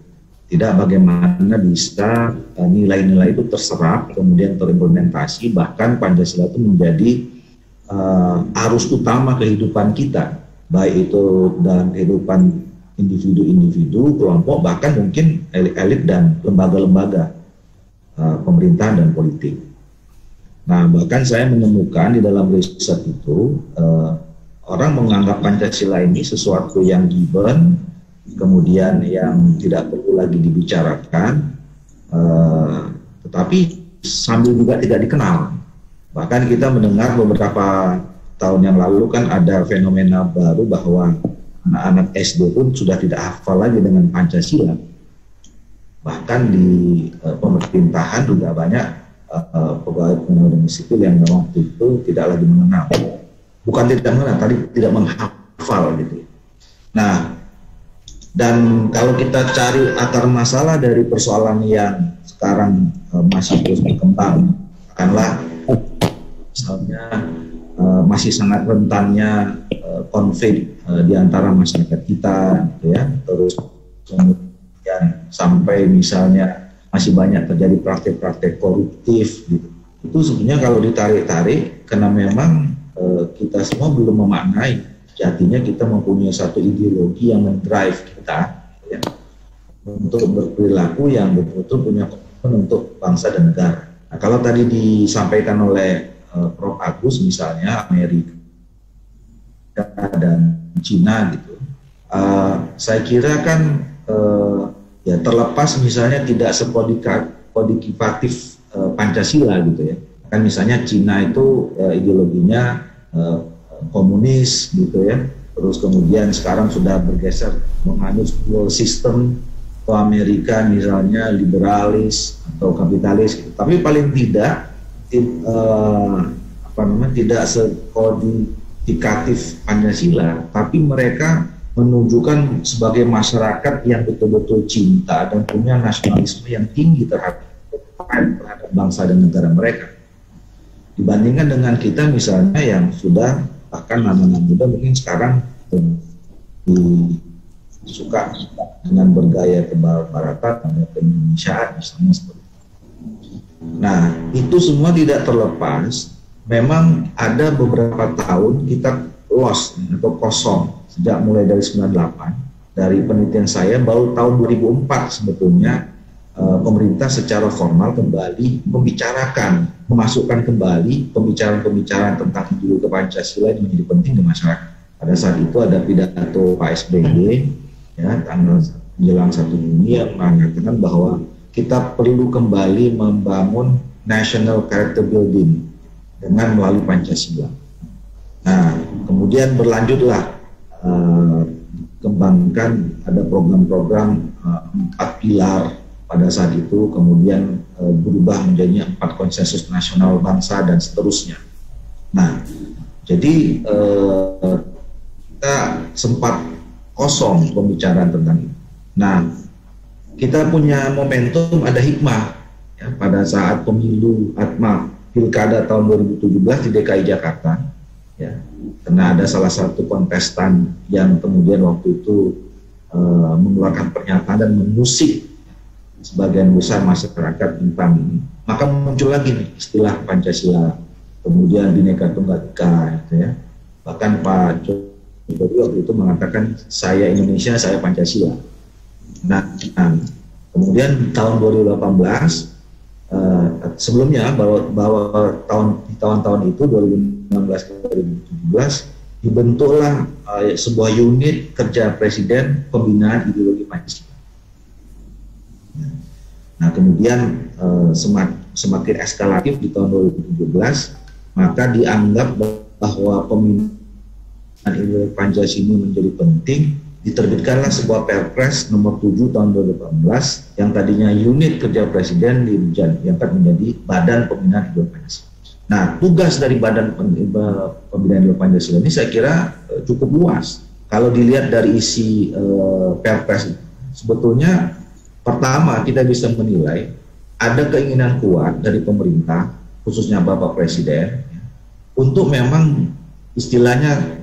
tidak bagaimana bisa nilai-nilai uh, itu terserap, kemudian terimplementasi, bahkan Pancasila itu menjadi uh, arus utama kehidupan kita, baik itu dalam kehidupan individu-individu, kelompok, bahkan mungkin elit-elit dan lembaga-lembaga uh, pemerintahan dan politik. Nah, bahkan saya menemukan di dalam riset itu, uh, orang menganggap Pancasila ini sesuatu yang given, kemudian yang tidak perlu lagi dibicarakan, uh, tetapi sambil juga tidak dikenal. Bahkan kita mendengar beberapa tahun yang lalu kan ada fenomena baru bahwa anak-anak S D pun sudah tidak hafal lagi dengan Pancasila. Bahkan di uh, pemerintahan juga banyak uh, pegawai negeri sipil yang memang itu tidak lagi mengenal. Bukan tidak mengenal, tadi tidak menghafal gitu. Nah, dan kalau kita cari akar masalah dari persoalan yang sekarang uh, masih terus berkembang, katakanlah misalnya uh, masih sangat rentannya uh, konflik uh, di antara masyarakat kita, gitu ya, terus kemudian sampai misalnya masih banyak terjadi praktek-praktek koruptif, gitu. Itu sebenarnya kalau ditarik-tarik, karena memang uh, kita semua belum memaknai jadinya kita mempunyai satu ideologi yang mendrive kita, ya, untuk berperilaku yang betul-betul punya komitmen untuk bangsa dan negara. Nah, kalau tadi disampaikan oleh uh, Prof Agus misalnya Amerika dan Cina gitu, uh, saya kira kan uh, ya terlepas misalnya tidak sekodikatif uh, Pancasila gitu ya. Kan misalnya Cina itu uh, ideologinya uh, komunis gitu ya, terus kemudian sekarang sudah bergeser menganut dual system, atau Amerika misalnya liberalis atau kapitalis gitu. Tapi paling tidak uh, apa namanya tidak sekodifikatif Pancasila, tapi mereka menunjukkan sebagai masyarakat yang betul-betul cinta dan punya nasionalisme yang tinggi terhadap terhadap bangsa dan negara mereka, dibandingkan dengan kita misalnya yang sudah bahkan anak-anak muda mungkin sekarang suka dengan bergaya kebarat-baratan dan keindonesiaan misalnya seperti itu. Nah, itu semua tidak terlepas, memang ada beberapa tahun kita lost atau kosong sejak mulai dari sembilan puluh delapan. Dari penelitian saya baru tahun dua ribu empat sebetulnya uh, pemerintah secara formal kembali membicarakan, memasukkan kembali pembicaraan-pembicaraan tentang ideologi Pancasila yang menjadi penting di masyarakat. Pada saat itu ada pidato Pak S B Y ya tanggal menjelang satu Juni yang mengatakan bahwa kita perlu kembali membangun national character building dengan melalui Pancasila. Nah, kemudian berlanjutlah uh, kembangkan ada program-program uh, empat pilar pada saat itu, kemudian uh, berubah menjadi empat konsensus nasional bangsa dan seterusnya. Nah, jadi uh, kita sempat kosong pembicaraan tentang itu. Nah, kita punya momentum, ada hikmah ya, pada saat pemilu atma pilkada tahun dua ribu tujuh belas di D K I Jakarta, ya, karena ada salah satu kontestan yang kemudian waktu itu uh, mengeluarkan pernyataan dan mengusik sebagian besar masyarakat tentang ini, maka muncul lagi nih istilah Pancasila, kemudian Bhinneka Tunggal Ika, gitu ya. Bahkan Pak Jokowi waktu itu mengatakan saya Indonesia, saya Pancasila. Nah, nah kemudian tahun dua ribu delapan belas uh, sebelumnya bahwa, bahwa tahun di tahun-tahun itu dua ribu enam belas ke dua ribu tujuh belas dibentuklah uh, sebuah unit kerja presiden pembinaan ideologi Pancasila. Nah, kemudian uh, semak, semakin eskalatif di tahun dua ribu tujuh belas, maka dianggap bahwa pembinaan ideologi Pancasila ini menjadi penting. Diterbitkanlah sebuah Perpres nomor tujuh tahun dua ribu delapan belas yang tadinya unit kerja presiden diangkat menjadi Badan Pembinaan Ideologi Pancasila. Nah, tugas dari Badan Pembinaan Ideologi Pancasila ini saya kira uh, cukup luas. Kalau dilihat dari isi uh, Perpres, sebetulnya pertama kita bisa menilai ada keinginan kuat dari pemerintah, khususnya Bapak Presiden, ya, untuk memang istilahnya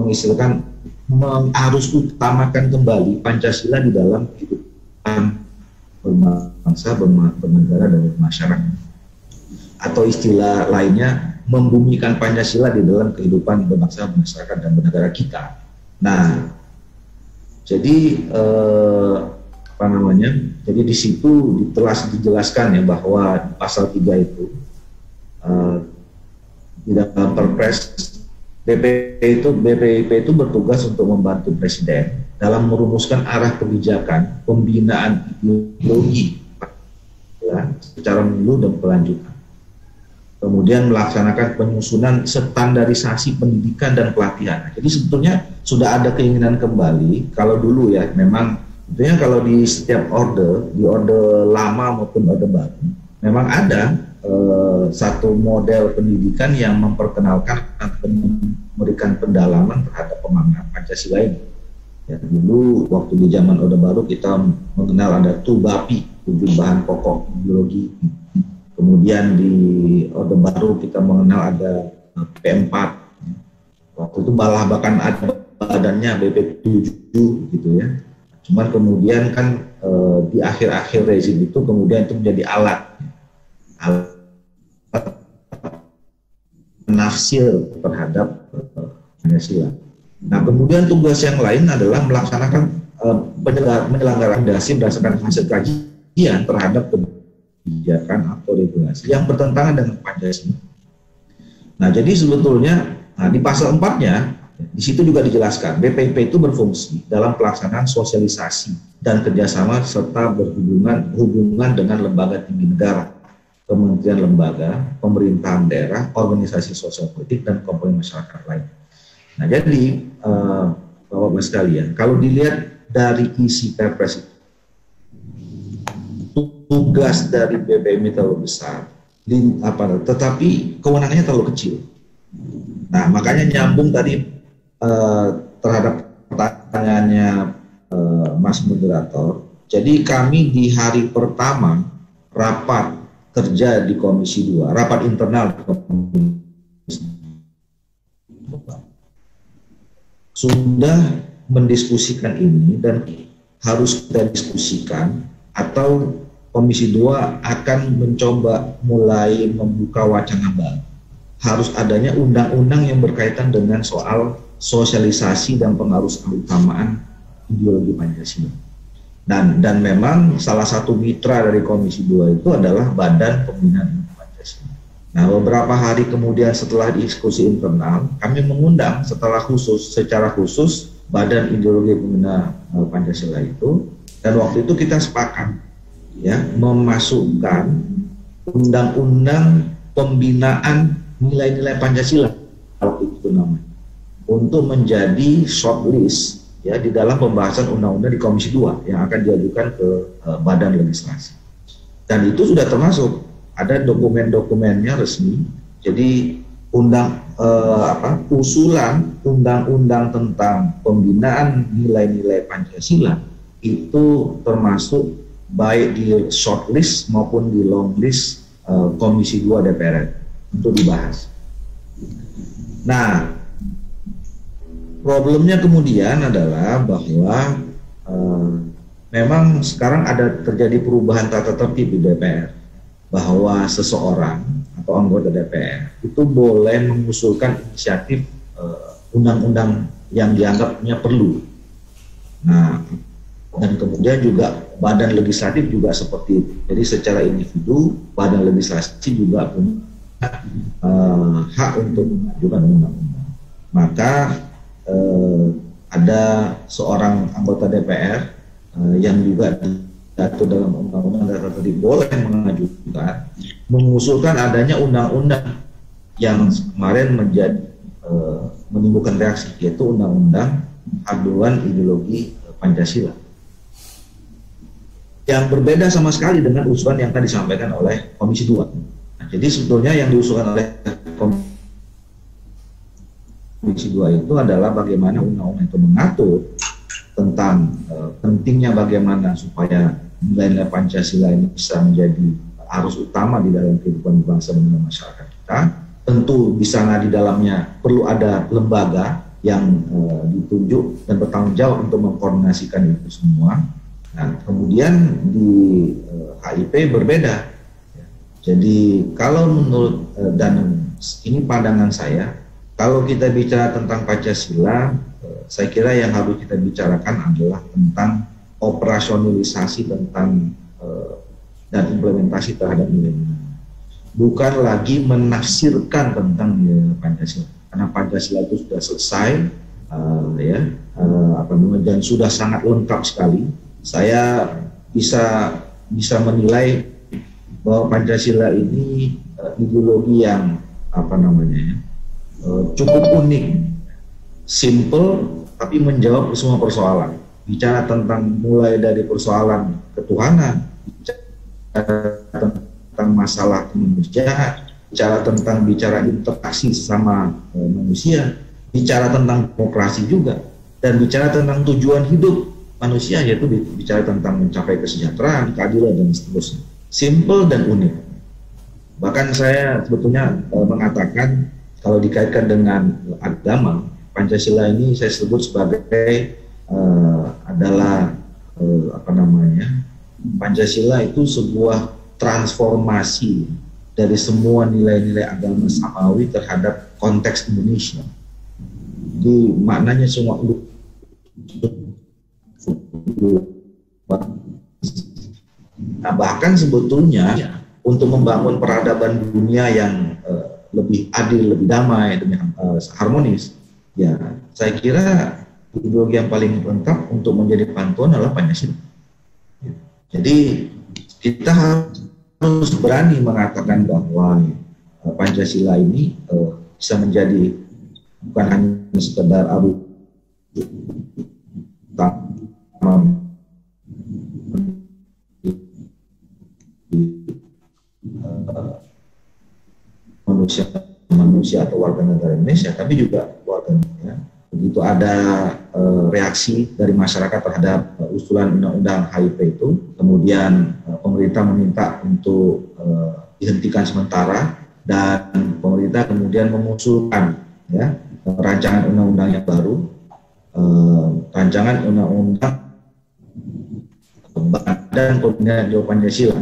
mengistilahkan mengharus utamakan kembali Pancasila di dalam kehidupan berbangsa, bernegara, dan bermasyarakat. Atau istilah lainnya, membumikan Pancasila di dalam kehidupan berbangsa, bermasyarakat, dan bernegara kita. Nah, jadi eh, apa namanya? Jadi di situ telah dijelaskan ya bahwa di pasal tiga itu eh, di dalam Perpres B P I itu B P I P itu bertugas untuk membantu Presiden dalam merumuskan arah kebijakan pembinaan ideologi ya, secara menyeluruh dan berkelanjutan. Kemudian melaksanakan penyusunan standarisasi pendidikan dan pelatihan. Jadi sebetulnya sudah ada keinginan kembali. Kalau dulu ya memang sebetulnya kalau di setiap orde, di orde lama maupun orde baru, memang ada eh, satu model pendidikan yang memperkenalkan atau memberikan pendalaman terhadap pemahaman Pancasila ini. Ya, dulu waktu di zaman orde baru kita mengenal ada T U B A P I, tujuh bahan pokok ideologi. Kemudian di orde baru kita mengenal ada P empat. Waktu itu malah bahkan ada badannya B P tujuh gitu ya. Cuman kemudian kan e, di akhir-akhir rezim itu kemudian itu menjadi alat, alat penafsir terhadap e, Pancasila. Nah kemudian tugas yang lain adalah melaksanakan e, penyelenggaraan dasi berdasarkan hasil kajian terhadap kebijakan atau regulasi yang bertentangan dengan Pancasila. Nah, jadi sebetulnya nah, di pasal empatnya di situ juga dijelaskan B P I P itu berfungsi dalam pelaksanaan sosialisasi dan kerjasama serta berhubungan hubungan dengan lembaga tinggi negara, kementerian lembaga, pemerintahan daerah, organisasi sosial politik dan komponen masyarakat lain. Nah, jadi eh, Bapak-Bapak sekalian, kalau dilihat dari isi Perpres itu, tugas dari B P I P terlalu besar, apa, tetapi kewenangannya terlalu kecil. Nah, makanya nyambung tadi eh, terhadap pertanyaannya eh, Mas Moderator. Jadi kami di hari pertama rapat kerja di Komisi dua, rapat internal di Komisi dua, sudah mendiskusikan ini dan harus kita diskusikan atau Komisi dua akan mencoba mulai membuka wacana baru. Harus adanya undang-undang yang berkaitan dengan soal sosialisasi dan pengaruh keutamaan ideologi Pancasila. Dan dan memang salah satu mitra dari Komisi dua itu adalah Badan Pembinaan Pancasila. Nah, beberapa hari kemudian setelah diskusi internal, kami mengundang setelah khusus secara khusus Badan Ideologi Pembina Pancasila itu, dan waktu itu kita sepakat ya memasukkan undang-undang pembinaan nilai-nilai Pancasila waktu itu namanya untuk menjadi shortlist ya di dalam pembahasan undang-undang di Komisi dua yang akan diajukan ke uh, Badan Legislasi. Dan itu sudah termasuk ada dokumen-dokumennya resmi. Jadi undang uh, apa usulan undang-undang tentang pembinaan nilai-nilai Pancasila itu termasuk baik di shortlist maupun di long list uh, Komisi dua D P R R untuk dibahas. Nah, problemnya kemudian adalah bahwa uh, memang sekarang ada terjadi perubahan tata tertib di D P R, bahwa seseorang atau anggota D P R itu boleh mengusulkan inisiatif uh, undang-undang yang dianggapnya perlu. Nah, dan kemudian juga badan legislatif juga seperti itu. Jadi secara individu badan legislasi juga punya uh, hak untuk mengajukan undang-undang. Maka uh, ada seorang anggota D P R uh, yang juga diatur dalam undang-undang tata tertib boleh mengajukan mengusulkan adanya undang-undang yang kemarin menjadi uh, menimbulkan reaksi, yaitu undang-undang haluan ideologi Pancasila, yang berbeda sama sekali dengan usulan yang tadi disampaikan oleh Komisi dua. Nah, jadi sebetulnya yang diusulkan oleh Komisi dua itu adalah bagaimana undang-undang itu mengatur tentang uh, pentingnya bagaimana supaya nilai-nilai Pancasila ini bisa menjadi arus utama di dalam kehidupan bangsa dan masyarakat kita. Tentu di sana di dalamnya perlu ada lembaga yang uh, ditunjuk dan bertanggung jawab untuk mengkoordinasikan itu semua. Nah, kemudian di uh, H I P berbeda. Jadi kalau menurut uh, dan ini pandangan saya, kalau kita bicara tentang Pancasila, uh, saya kira yang harus kita bicarakan adalah tentang operasionalisasi tentang uh, dan implementasi terhadap nilai-nilai. Bukan lagi menafsirkan tentang nilai Pancasila, karena Pancasila itu sudah selesai, uh, ya, uh, apa namanya, dan sudah sangat lengkap sekali. Saya bisa bisa menilai bahwa Pancasila ini uh, ideologi yang apa namanya, uh, cukup unik, simple, tapi menjawab semua persoalan. Bicara tentang mulai dari persoalan ketuhanan, bicara tentang masalah kemanusiaan, bicara tentang bicara interaksi sama e, manusia, bicara tentang demokrasi juga, dan bicara tentang tujuan hidup manusia, yaitu bicara tentang mencapai kesejahteraan, keadilan, dan seterusnya. Simple dan unik. Bahkan saya sebetulnya e, mengatakan kalau dikaitkan dengan agama, Pancasila ini saya sebut sebagai e, adalah e, apa namanya, Pancasila itu sebuah transformasi dari semua nilai-nilai agama samawi terhadap konteks Indonesia. Jadi maknanya semua. Nah, bahkan sebetulnya ya, untuk membangun peradaban dunia yang uh, lebih adil, lebih damai, lebih uh, harmonis, ya saya kira ideologi yang paling lengkap untuk menjadi pantuan adalah Pancasila. Jadi kita harus berani mengatakan bahwa uh, Pancasila ini uh, bisa menjadi bukan hanya sekedar abu utama manusia manusia atau warga negara Indonesia, tapi juga warga negara. Begitu ada uh, reaksi dari masyarakat terhadap uh, usulan undang-undang H I P itu, kemudian uh, pemerintah meminta untuk uh, dihentikan sementara, dan pemerintah kemudian mengusulkan ya rancangan undang-undang yang baru, uh, rancangan undang-undang Badan Koordinasi Pancasila.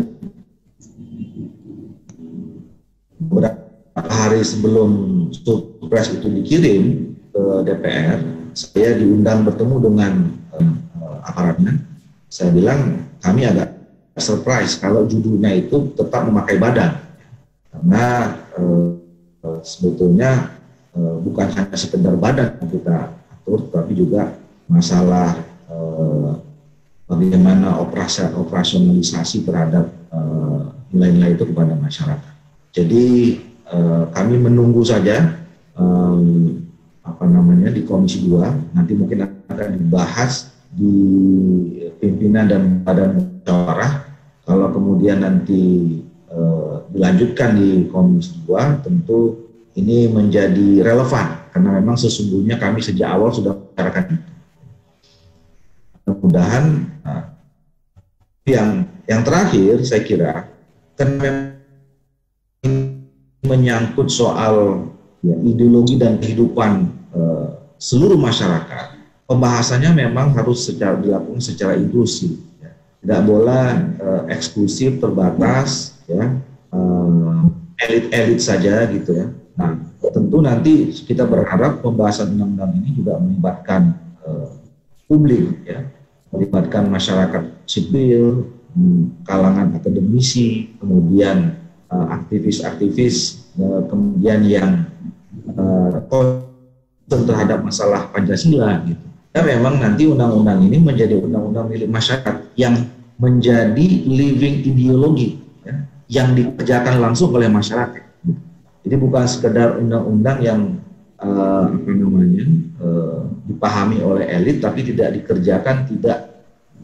Beberapa hari sebelum Surpres itu dikirim ke D P R, saya diundang bertemu dengan uh, aparatnya. Saya bilang kami agak surprise kalau judulnya itu tetap memakai badan, karena uh, uh, sebetulnya uh, bukan hanya sekedar badan yang kita atur, tapi juga masalah uh, bagaimana operasi operasionalisasi terhadap uh, nilai-nilai itu kepada masyarakat. Jadi uh, kami menunggu saja. Um, apa namanya di Komisi dua, nanti mungkin akan dibahas di pimpinan dan badan musyawarah. Kalau kemudian nanti e, dilanjutkan di Komisi dua, tentu ini menjadi relevan, karena memang sesungguhnya kami sejak awal sudah membicarakan. Mudah-mudahan nah, yang yang terakhir saya kira kan menyangkut soal ya, ideologi dan kehidupan seluruh masyarakat. Pembahasannya memang harus secara dilakukan secara inklusif, ya. Tidak boleh uh, eksklusif, terbatas, ya, uh, elit-elit saja gitu ya. Nah, tentu nanti kita berharap pembahasan undang-undang ini juga melibatkan uh, publik, ya, melibatkan masyarakat sipil, kalangan akademisi, kemudian uh, aktivis-aktivis, uh, kemudian yang uh, terhadap masalah Pancasila gitu. Ya memang nanti undang-undang ini menjadi undang-undang milik masyarakat yang menjadi living ideologi, ya, yang dikerjakan langsung oleh masyarakat. Gitu. Jadi bukan sekedar undang-undang yang uh, apa namanya uh, dipahami oleh elit tapi tidak dikerjakan, tidak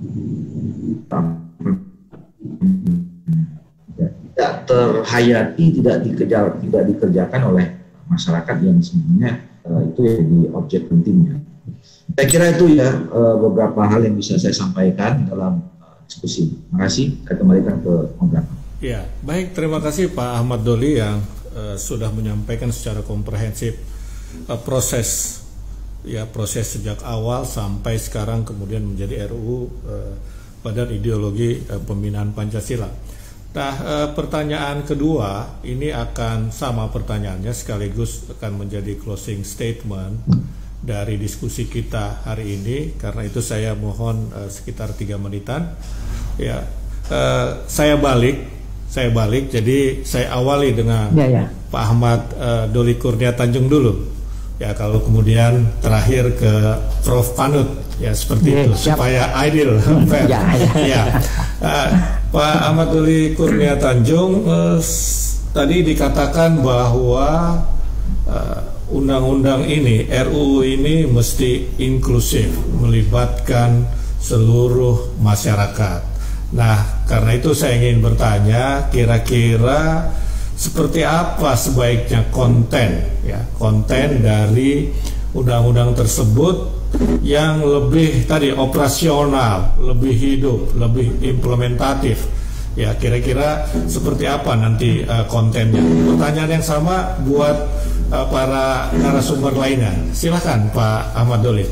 tidak terhayati, tidak dikejar, tidak dikerjakan oleh masyarakat yang sebenarnya Uh, itu yang di objek pentingnya. Saya kira itu ya uh, beberapa hal yang bisa saya sampaikan dalam uh, diskusi. Terima kasih. Saya kembalikan ke Om. Ya, baik. Terima kasih Pak Ahmad Doli yang uh, sudah menyampaikan secara komprehensif uh, proses ya proses sejak awal sampai sekarang kemudian menjadi R U uh, Badan Ideologi uh, Pembinaan Pancasila. Nah, uh, pertanyaan kedua ini akan sama pertanyaannya, sekaligus akan menjadi closing statement dari diskusi kita hari ini. Karena itu saya mohon uh, sekitar tiga menitan. Ya, uh, saya balik. Saya balik, jadi saya awali dengan ya, ya. Pak Ahmad uh, Doli Kurnia Tanjung dulu. Ya, kalau kemudian terakhir ke Prof Panut, ya seperti ya, itu, siap. Supaya adil. Ya, ya. Ya. Uh, Pak Ahmad Doli Kurnia Tanjung, uh, tadi dikatakan bahwa undang-undang uh, ini, R U U ini mesti inklusif, melibatkan seluruh masyarakat. Nah, karena itu saya ingin bertanya, kira-kira seperti apa sebaiknya konten, ya, konten dari undang-undang tersebut yang lebih tadi operasional, lebih hidup, lebih implementatif. Ya, kira-kira seperti apa nanti uh, kontennya? Pertanyaan yang sama buat uh, para narasumber lainnya. Silakan Pak Ahmad Doli.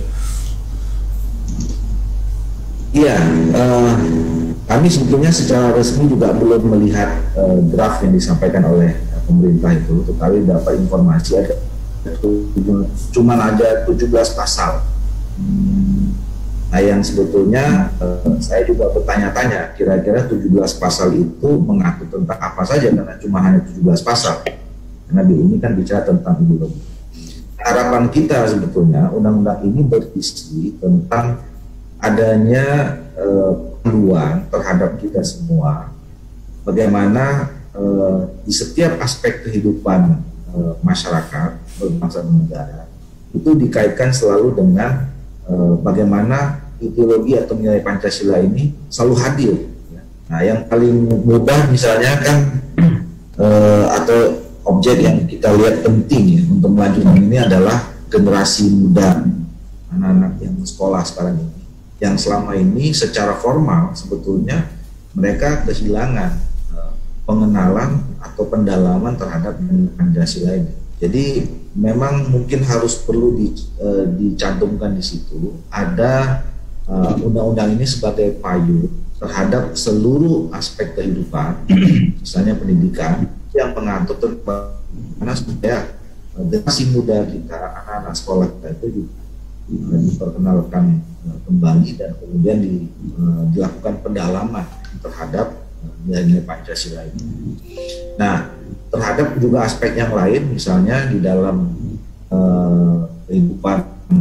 Iya. Uh... Kami sebetulnya secara resmi juga belum melihat uh, draft yang disampaikan oleh uh, pemerintah itu, tetapi dapat informasi ada cuma ada tujuh belas pasal. Nah, yang sebetulnya uh, saya juga bertanya-tanya, kira-kira tujuh belas pasal itu mengatur tentang apa saja, karena cuma hanya tujuh belas pasal. Karena ini kan bicara tentang ideologi. Harapan kita sebetulnya undang-undang ini berisi tentang adanya uh, peluang terhadap kita semua, bagaimana uh, di setiap aspek kehidupan uh, masyarakat berbangsa dan negara itu dikaitkan selalu dengan uh, bagaimana ideologi atau nilai Pancasila ini selalu hadir. Nah, yang paling mudah misalnya kan uh, atau objek yang kita lihat penting ya, untuk melanjutkan ini adalah generasi muda, anak-anak yang sekolah sekarang ini, yang selama ini secara formal sebetulnya mereka kehilangan uh, pengenalan atau pendalaman terhadap Pancasila ini. Jadi memang mungkin harus perlu di, uh, dicantumkan di situ ada undang-undang uh, ini sebagai payung terhadap seluruh aspek kehidupan, misalnya pendidikan, yang mengatur tentang mana supaya uh, generasi muda kita, anak-anak sekolah kita itu juga diperkenalkan uh, kembali dan kemudian di, uh, dilakukan pendalaman terhadap nilai-nilai uh, Pancasila ini. Nah, terhadap juga aspek yang lain, misalnya di dalam uh, kehidupan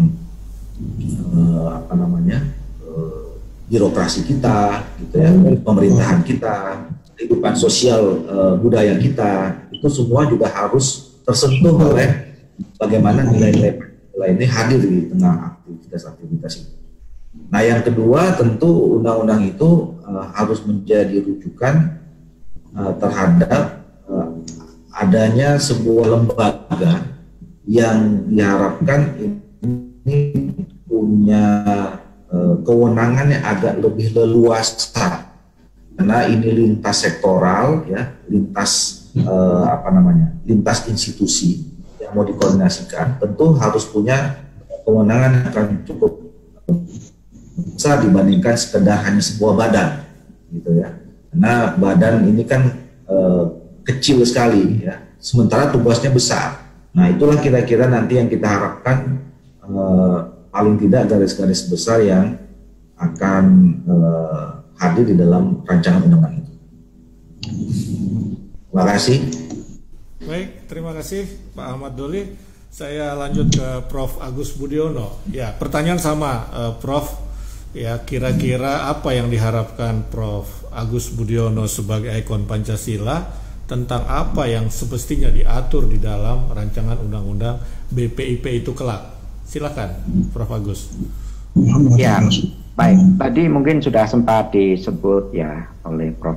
uh, apa namanya uh, birokrasi kita, gitu ya, pemerintahan kita, kehidupan sosial uh, budaya kita, itu semua juga harus tersentuh oleh bagaimana nilai-nilai ini hadir di tengah aktivitas-aktivitas itu. Nah, yang kedua tentu undang-undang itu uh, harus menjadi rujukan uh, terhadap uh, adanya sebuah lembaga yang diharapkan ini punya uh, kewenangan yang agak lebih leluasa, karena ini lintas sektoral, ya, lintas uh, apa namanya, lintas institusi mau dikoordinasikan, tentu harus punya kewenangan yang akan cukup besar dibandingkan sekedar hanya sebuah badan, gitu ya. Karena badan ini kan e, kecil sekali, ya, sementara tugasnya besar. Nah, itulah kira-kira nanti yang kita harapkan e, paling tidak garis-garis besar yang akan e, hadir di dalam rancangan undang-undang itu. Terima kasih. Baik, terima kasih Pak Ahmad Doli. Saya lanjut ke Prof Agus Budiono. Ya, pertanyaan sama uh, Prof. Ya, kira-kira apa yang diharapkan Prof Agus Budiono sebagai ikon Pancasila tentang apa yang semestinya diatur di dalam rancangan undang-undang B P I P itu kelak? Silakan, Prof Agus. Ya, baik. Tadi mungkin sudah sempat disebut ya oleh Prof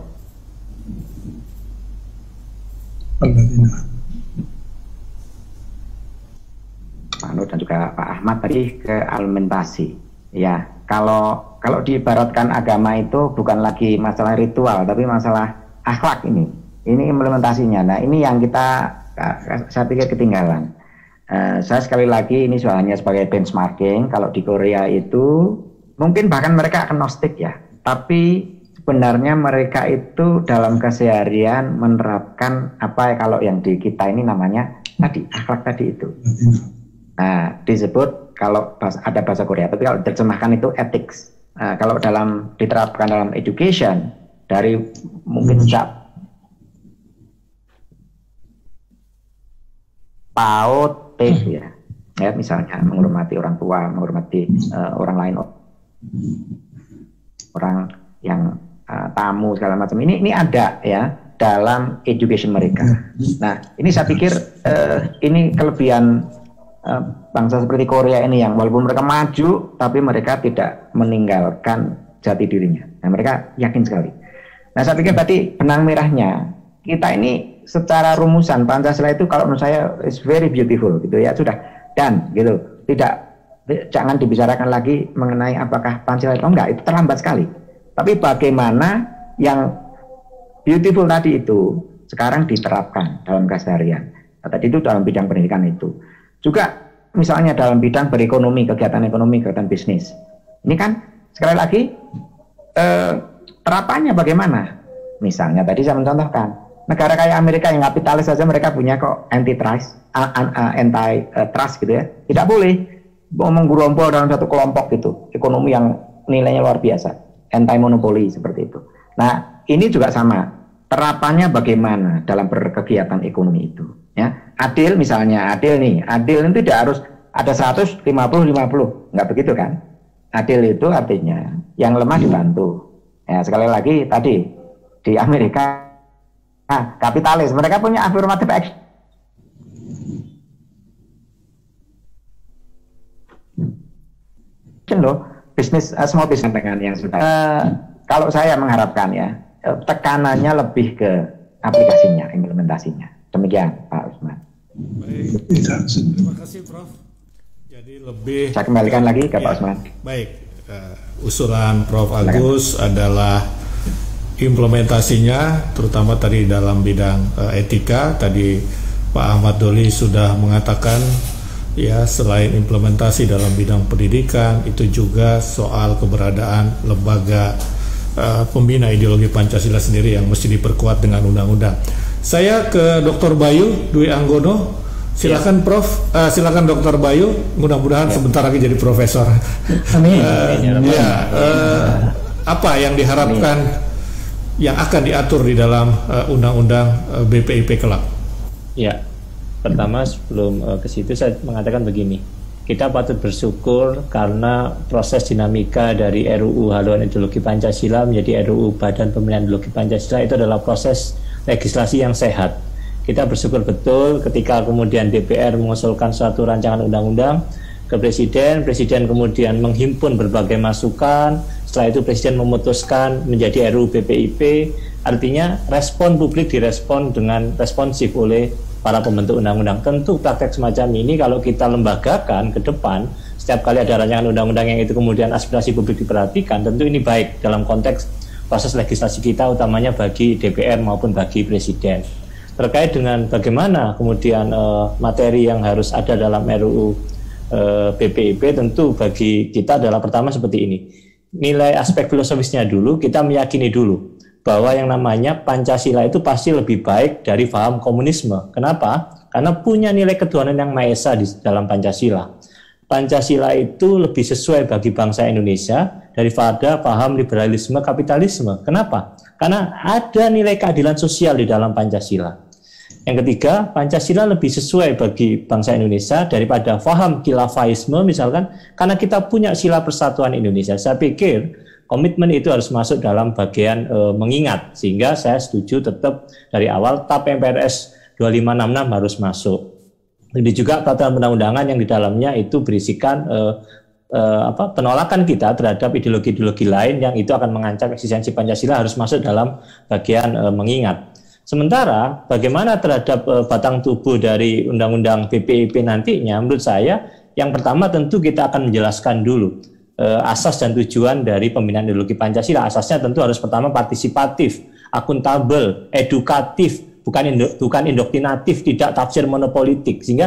Pak Nur dan juga Pak Ahmad tadi ke alimentasi. Ya, kalau kalau diibaratkan agama itu bukan lagi masalah ritual, tapi masalah akhlak ini. Ini implementasinya. Nah, ini yang kita saya pikir ketinggalan. Uh, saya sekali lagi ini hanya sebagai benchmarking. Kalau di Korea itu mungkin bahkan mereka agnostik ya. tapi sebenarnya mereka itu dalam keseharian menerapkan apa kalau yang di kita ini namanya tadi akhlak tadi itu. Nah, disebut kalau bahasa, ada bahasa Korea, tapi kalau diterjemahkan itu ethics. Nah, kalau dalam diterapkan dalam education dari mungkin sejak PAUD, T ya, ya misalnya menghormati orang tua, menghormati uh, orang lain, orang yang uh, tamu segala macam. Ini ini ada ya dalam education mereka. Nah, ini saya pikir uh, ini kelebihan uh, bangsa seperti Korea ini yang walaupun mereka maju, tapi mereka tidak meninggalkan jati dirinya. Nah, mereka yakin sekali. Nah, saya pikir tadi benang merahnya kita ini secara rumusan Pancasila itu kalau menurut saya is very beautiful gitu ya, sudah dan gitu. Tidak, jangan dibicarakan lagi mengenai apakah Pancasila itu enggak, itu terlambat sekali. Tapi bagaimana yang beautiful tadi itu sekarang diterapkan dalam keseharian. Nah, tadi itu dalam bidang pendidikan itu. Juga misalnya dalam bidang berekonomi, kegiatan ekonomi, kegiatan bisnis. Ini kan sekali lagi eh, terapannya bagaimana? Misalnya tadi saya mencontohkan negara kayak Amerika yang kapitalis saja mereka punya kok anti-trust, uh, uh, anti-trust gitu ya. Tidak boleh menggerombol dalam satu kelompok gitu. Ekonomi yang nilainya luar biasa, anti-monopoli seperti itu. Nah, ini juga sama. Terapannya bagaimana dalam berkegiatan ekonomi itu? Ya, adil misalnya, adil nih, adil itu tidak harus ada seratus, lima puluh, lima puluh, nggak begitu kan? Adil itu artinya yang lemah dibantu. Ya, sekali lagi tadi di Amerika, nah, kapitalis, mereka punya affirmative action. Loh, bisnis, uh, small business dengan yang sudah. Uh, kalau saya mengharapkan ya, tekanannya lebih ke aplikasinya, implementasinya. Demikian, Pak Usman. Baik, terima kasih, Prof. Jadi lebih. Saya kembalikan lagi ke ya, Pak Usman. Baik, uh, usulan Prof Agus Silakan. Adalah implementasinya, terutama tadi dalam bidang uh, etika. Tadi Pak Ahmad Doli sudah mengatakan, ya selain implementasi dalam bidang pendidikan, itu juga soal keberadaan lembaga uh, pembina ideologi Pancasila sendiri yang mesti diperkuat dengan undang-undang. Saya ke Doktor Bayu Dwi Anggono. Silakan ya. Prof, uh, silakan Doktor Bayu. Mudah-mudahan ya. Sebentar lagi jadi profesor. Amin. uh, ya, uh, apa yang diharapkan Amin. yang akan diatur di dalam uh, undang-undang uh, B P I P kelak? Ya, pertama sebelum uh, ke situ saya mengatakan begini. Kita patut bersyukur karena proses dinamika dari R U U Haluan Ideologi Pancasila menjadi R U U Badan Pembinaan Ideologi Pancasila itu adalah proses legislasi yang sehat. Kita bersyukur betul ketika kemudian D P R mengusulkan suatu rancangan undang-undang ke Presiden, Presiden kemudian menghimpun berbagai masukan, setelah itu Presiden memutuskan menjadi R U U B P I P, artinya respon publik direspon dengan responsif oleh para pembentuk undang-undang. Tentu praktek semacam ini kalau kita lembagakan ke depan, setiap kali ada rancangan undang-undang yang itu kemudian aspirasi publik diperhatikan, tentu ini baik dalam konteks proses legislasi kita, utamanya bagi D P R maupun bagi Presiden. Terkait dengan bagaimana kemudian uh, materi yang harus ada dalam R U U uh, B P I P, tentu bagi kita adalah pertama seperti ini. Nilai aspek filosofisnya dulu, kita meyakini dulu bahwa yang namanya Pancasila itu pasti lebih baik dari paham komunisme. Kenapa? Karena punya nilai ketuhanan yang Maha Esa di dalam Pancasila. Pancasila itu lebih sesuai bagi bangsa Indonesia daripada paham liberalisme kapitalisme. Kenapa? Karena ada nilai keadilan sosial di dalam Pancasila. Yang ketiga, Pancasila lebih sesuai bagi bangsa Indonesia daripada paham khilafaisme misalkan, karena kita punya sila persatuan Indonesia. Saya pikir komitmen itu harus masuk dalam bagian e, mengingat, sehingga saya setuju tetap dari awal T A P M P R S dua lima enam enam harus masuk. Ini juga peraturan perundang-undangan yang di dalamnya itu berisikan e, e, apa, penolakan kita terhadap ideologi-ideologi lain yang itu akan mengancam eksistensi Pancasila harus masuk dalam bagian e, mengingat. Sementara bagaimana terhadap e, batang tubuh dari undang-undang B P I P nantinya, menurut saya yang pertama tentu kita akan menjelaskan dulu e, asas dan tujuan dari pembinaan ideologi Pancasila. Asasnya tentu harus pertama partisipatif, akuntabel, edukatif, bukan indo, bukan indoktrinatif, tidak tafsir monopolitik, sehingga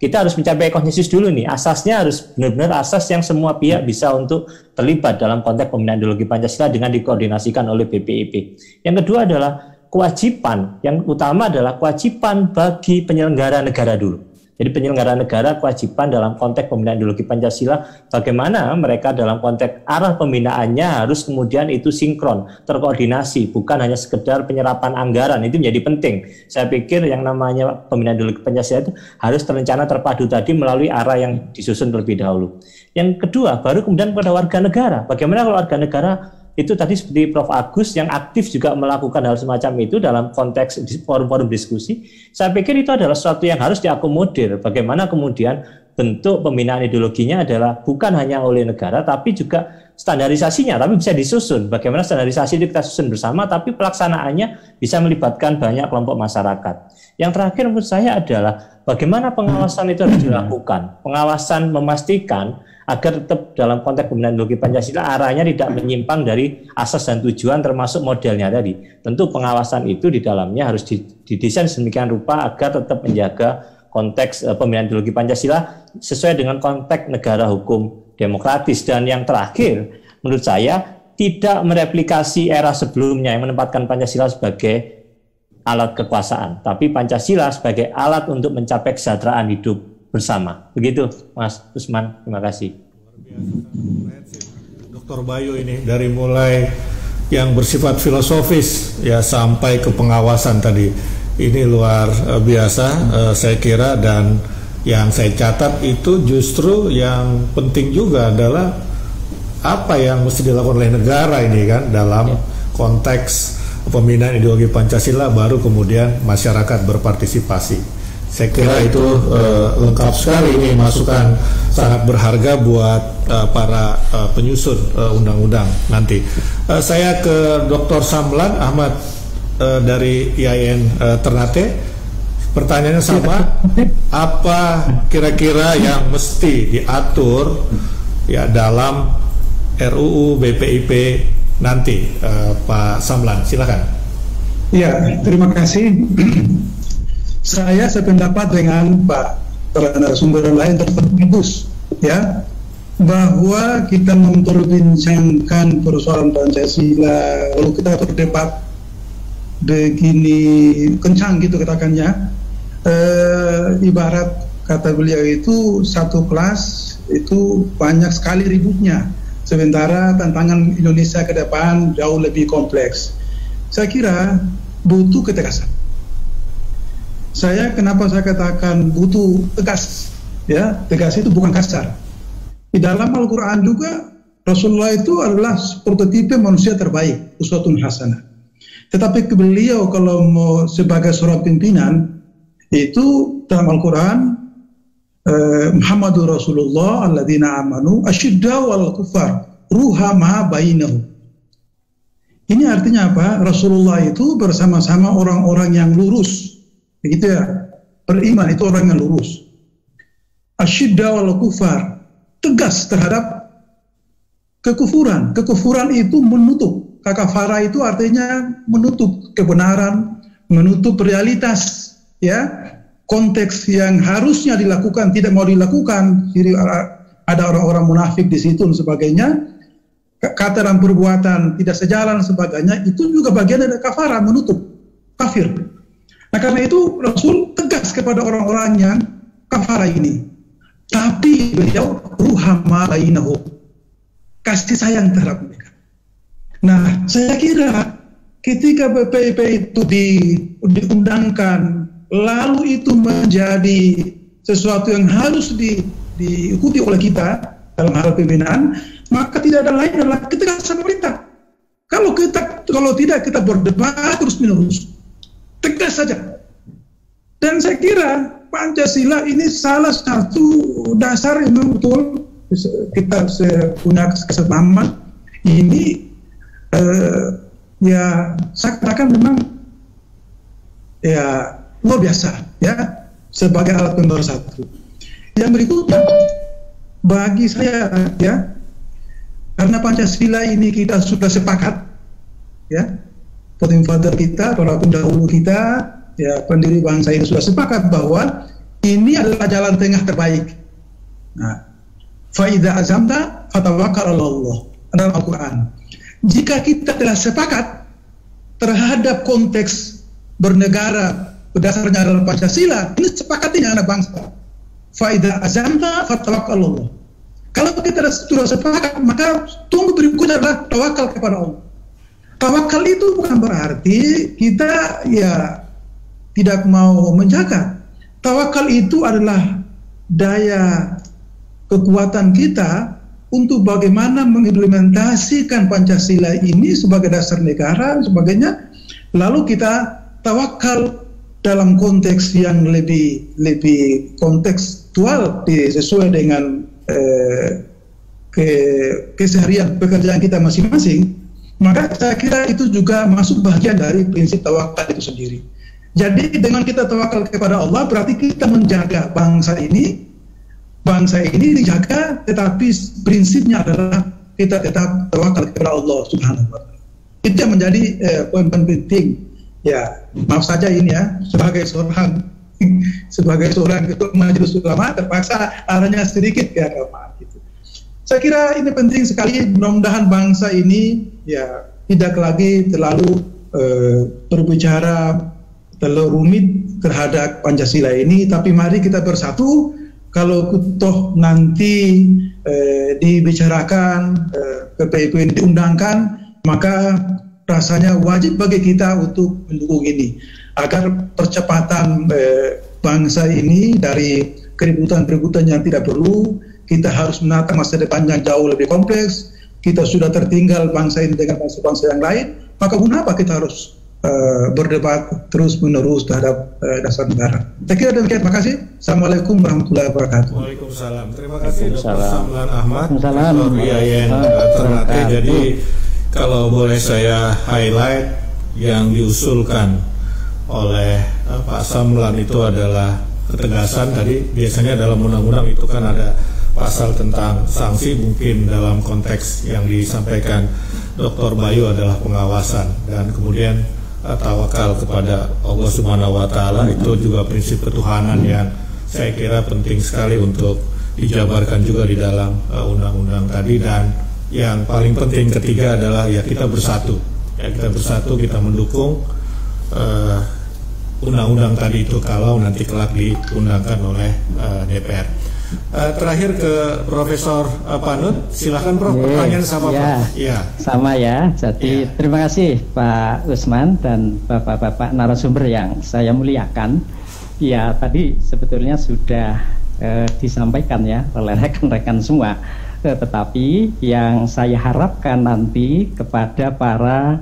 kita harus mencapai konsensus dulu nih. Asasnya harus benar-benar asas yang semua pihak bisa untuk terlibat dalam konteks pembinaan ideologi Pancasila dengan dikoordinasikan oleh B P I P. Yang kedua adalah kewajiban, yang utama adalah kewajiban bagi penyelenggara negara dulu. Jadi penyelenggara negara kewajiban dalam konteks pembinaan ideologi Pancasila, bagaimana mereka dalam konteks arah pembinaannya harus kemudian itu sinkron, terkoordinasi, bukan hanya sekedar penyerapan anggaran. Itu menjadi penting. Saya pikir yang namanya pembinaan ideologi Pancasila itu harus terencana, terpadu tadi melalui arah yang disusun terlebih dahulu. Yang kedua, baru kemudian pada warga negara. Bagaimana kalau warga negara itu tadi seperti Prof Agus yang aktif juga melakukan hal semacam itu dalam konteks forum-forum diskusi. Saya pikir itu adalah sesuatu yang harus diakomodir. Bagaimana kemudian bentuk pembinaan ideologinya adalah bukan hanya oleh negara, tapi juga standarisasinya, tapi bisa disusun. Bagaimana standarisasi itu kita susun bersama, tapi pelaksanaannya bisa melibatkan banyak kelompok masyarakat. Yang terakhir menurut saya adalah bagaimana pengawasan itu harus dilakukan. Pengawasan memastikan agar tetap dalam konteks pembinaan ideologi Pancasila arahnya tidak menyimpang dari asas dan tujuan termasuk modelnya tadi. Tentu pengawasan itu di dalamnya harus didesain sedemikian rupa agar tetap menjaga konteks uh, pembinaan ideologi Pancasila sesuai dengan konteks negara hukum demokratis. Dan yang terakhir menurut saya tidak mereplikasi era sebelumnya yang menempatkan Pancasila sebagai alat kekuasaan, tapi Pancasila sebagai alat untuk mencapai kesejahteraan hidup bersama. Begitu Mas Usman, terima kasih. Doktor Bayu ini dari mulai yang bersifat filosofis ya sampai ke pengawasan tadi, ini luar uh, biasa uh, saya kira. Dan yang saya catat itu justru yang penting juga adalah apa yang mesti dilakukan oleh negara ini kan dalam konteks pembinaan ideologi Pancasila, baru kemudian masyarakat berpartisipasi. Saya kira itu uh, lengkap sekali, ini masukan sangat berharga buat uh, para uh, penyusun uh, undang-undang nanti. Uh, saya ke Doktor Samlan Ahmad uh, dari I A I N uh, Ternate. Pertanyaannya sama, apa kira-kira yang mesti diatur ya dalam R U U B P I P nanti, uh, Pak Samlan, silakan. Ya, terima kasih. Saya sependapat dengan Pak para narasumber lain terbagus ya, bahwa kita memperbincangkan persoalan Pancasila lalu kita berdebat begini kencang gitu katakannya, e, ibarat kata beliau itu satu kelas itu banyak sekali ributnya, sementara tantangan Indonesia ke depan jauh lebih kompleks. Saya kira butuh ketegasan. Saya kenapa saya katakan butuh tegas, ya, tegas itu bukan kasar. Di dalam Al-Quran juga Rasulullah itu adalah prototipe manusia terbaik, uswatun hasanah. Tetapi beliau kalau mau sebagai seorang pimpinan itu dalam Al-Quran eh, Muhammadur Rasulullah alladzina amanu asyiddau al kufar ruhama bainahum. Ini artinya apa? Rasulullah itu bersama-sama orang-orang yang lurus. Begitu ya, beriman itu orang yang lurus. Asyidda wal kufar, tegas terhadap kekufuran. Kekufuran itu menutup. Kakafara itu artinya menutup kebenaran, menutup realitas. Ya, konteks yang harusnya dilakukan tidak mau dilakukan. Jadi ada orang-orang munafik di situ dan sebagainya. Kata dan perbuatan tidak sejalan sebagainya. Itu juga bagian dari kafara, menutup, kafir. Nah karena itu Rasul tegas kepada orang-orang yang kafara ini. Tapi beliau ruhama bainahum, kasih sayang terhadap mereka. Nah saya kira ketika B P I P itu di, diundangkan, lalu itu menjadi sesuatu yang harus di, diikuti oleh kita dalam hal pembinaan, maka tidak ada lain adalah ketegasan pemerintah. Kalau kita kalau tidak kita berdebat terus menerus, tegas saja. Dan saya kira Pancasila ini salah satu dasar yang betul kita punya kesepahaman ini, eh, ya saya katakan memang ya luar biasa ya sebagai alat pemersatu. Yang berikutnya bagi saya ya, karena Pancasila ini kita sudah sepakat ya, founding father kita, para pendahulu kita, ya pendiri bangsa ini sudah sepakat bahwa ini adalah jalan tengah terbaik. Nah, fa idza azamta fatawakkal 'ala Allah, dalam Al-Qur'an. Jika kita telah sepakat terhadap konteks bernegara berdasarnya adalah Pancasila, ini sepakatnya anak bangsa. Fa idza azamta fatawakkal 'ala Allah. Kalau kita sudah sepakat, maka tunggu berikutnya adalah tawakal kepada Allah. Tawakal itu bukan berarti kita ya tidak mau menjaga. Tawakal itu adalah daya kekuatan kita untuk bagaimana mengimplementasikan Pancasila ini sebagai dasar negara dan sebagainya. Lalu kita tawakal dalam konteks yang lebih lebih kontekstual sesuai dengan eh, ke, keseharian pekerjaan kita masing-masing. Maka saya kira itu juga masuk bagian dari prinsip tawakal itu sendiri. Jadi dengan kita tawakal kepada Allah berarti kita menjaga bangsa ini. Bangsa ini dijaga, tetapi prinsipnya adalah kita tetap tawakal kepada Allah Subhanahu wa Ta'ala. Itu yang menjadi eh, poin penting. Ya, maaf saja ini ya, sebagai seorang sebagai seorang ketua majelis ulama terpaksa arahnya sedikit ke agama. Gitu. Saya kira ini penting sekali. Mudah-mudahan bangsa ini ya tidak lagi terlalu eh, berbicara terlalu rumit terhadap Pancasila ini, tapi mari kita bersatu. Kalau toh nanti eh, dibicarakan, eh, P P I P ini diundangkan, maka rasanya wajib bagi kita untuk mendukung ini agar percepatan eh, bangsa ini dari keributan-keributan yang tidak perlu. Kita harus menata masa depan yang jauh lebih kompleks. Kita sudah tertinggal bangsa ini dengan bangsa-bangsa yang lain, maka kenapa kita harus Uh, berdebat terus menerus terhadap uh, dasar negara. Saya kira demikian. Terima kasih. Assalamualaikum warahmatullahi wabarakatuh. Waalaikumsalam. Terima kasih Doktor Samlan Ahmad, Profesor I A I N Ternate. Jadi kalau boleh saya highlight yang diusulkan oleh uh, Pak Samlan itu adalah ketegasan. Tadi biasanya dalam undang-undang itu kan ada pasal tentang sanksi, mungkin dalam konteks yang disampaikan Doktor Bayu adalah pengawasan, dan kemudian uh, tawakal kepada Allah Subhanahu wa Ta'ala. Itu juga prinsip ketuhanan yang saya kira penting sekali untuk dijabarkan juga di dalam uh, undang-undang tadi. Dan yang paling penting ketiga adalah ya kita bersatu, ya kita bersatu, kita mendukung uh, undang-undang tadi itu kalau nanti kelak diundangkan oleh uh, D P R. Uh, terakhir ke Profesor uh, Panut, silakan Prof. Yes, pertanyaan sama ya, Prof. Ya. Sama ya. Jadi ya. Terima kasih Pak Usman dan bapak-bapak narasumber yang saya muliakan. Ya, tadi sebetulnya sudah uh, disampaikan ya oleh rekan-rekan semua. Uh, tetapi yang saya harapkan nanti kepada para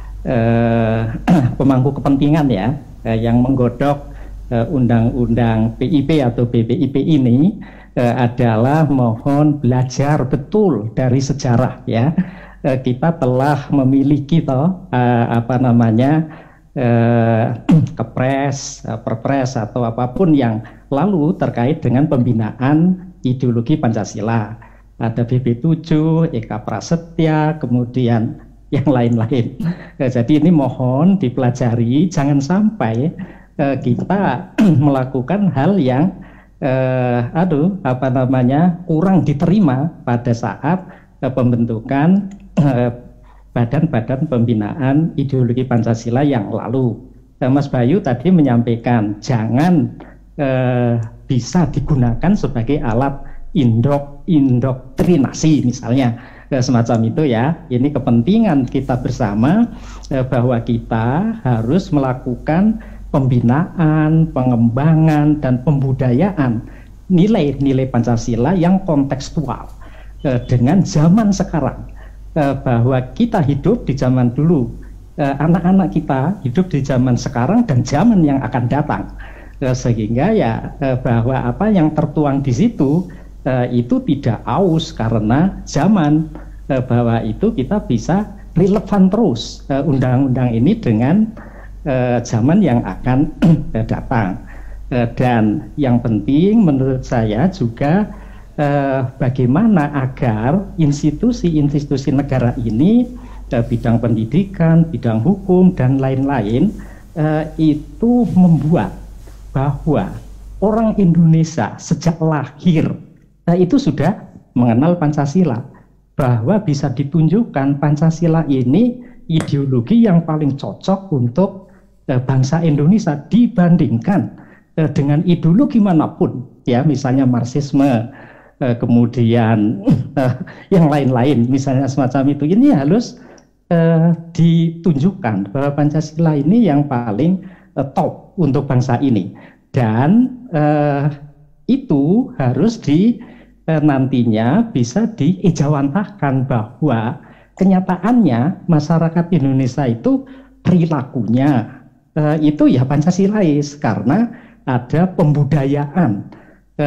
uh, pemangku kepentingan ya, uh, yang menggodok undang-undang P I P atau B P I P ini eh, adalah mohon belajar betul dari sejarah ya. Eh, kita telah memiliki toh eh, apa namanya eh, kepres, eh, perpres atau apapun yang lalu terkait dengan pembinaan ideologi Pancasila. Ada B P tujuh, Eka Prasetya, kemudian yang lain-lain. Eh, jadi ini mohon dipelajari, jangan sampai kita melakukan hal yang eh, aduh apa namanya kurang diterima pada saat eh, pembentukan badan-badan eh, pembinaan ideologi Pancasila yang lalu. Eh, Mas Bayu tadi menyampaikan jangan eh, bisa digunakan sebagai alat indok indoktrinasi misalnya, eh, semacam itu ya. Ini kepentingan kita bersama eh, bahwa kita harus melakukan pembinaan, pengembangan, dan pembudayaan nilai-nilai Pancasila yang kontekstual eh, dengan zaman sekarang. Eh, bahwa kita hidup di zaman dulu, eh, anak-anak kita hidup di zaman sekarang dan zaman yang akan datang. Eh, sehingga ya eh, bahwa apa yang tertuang di situ eh, itu tidak aus karena zaman, eh, bahwa itu kita bisa relevan terus eh, undang-undang ini dengan Uh, zaman yang akan uh, datang. Uh, dan yang penting menurut saya juga uh, bagaimana agar institusi-institusi negara ini, uh, bidang pendidikan, bidang hukum dan lain-lain uh, itu membuat bahwa orang Indonesia sejak lahir nah, itu sudah mengenal Pancasila, bahwa bisa ditunjukkan Pancasila ini ideologi yang paling cocok untuk eh, bangsa Indonesia dibandingkan eh, dengan ideologi manapun, ya misalnya Marxisme, eh, kemudian eh, yang lain-lain, misalnya semacam itu. Ini harus eh, ditunjukkan bahwa Pancasila ini yang paling eh, top untuk bangsa ini, dan eh, itu harus di eh, nantinya bisa diejawantahkan bahwa kenyataannya masyarakat Indonesia itu perilakunya eh, itu ya Pancasilais, karena ada pembudayaan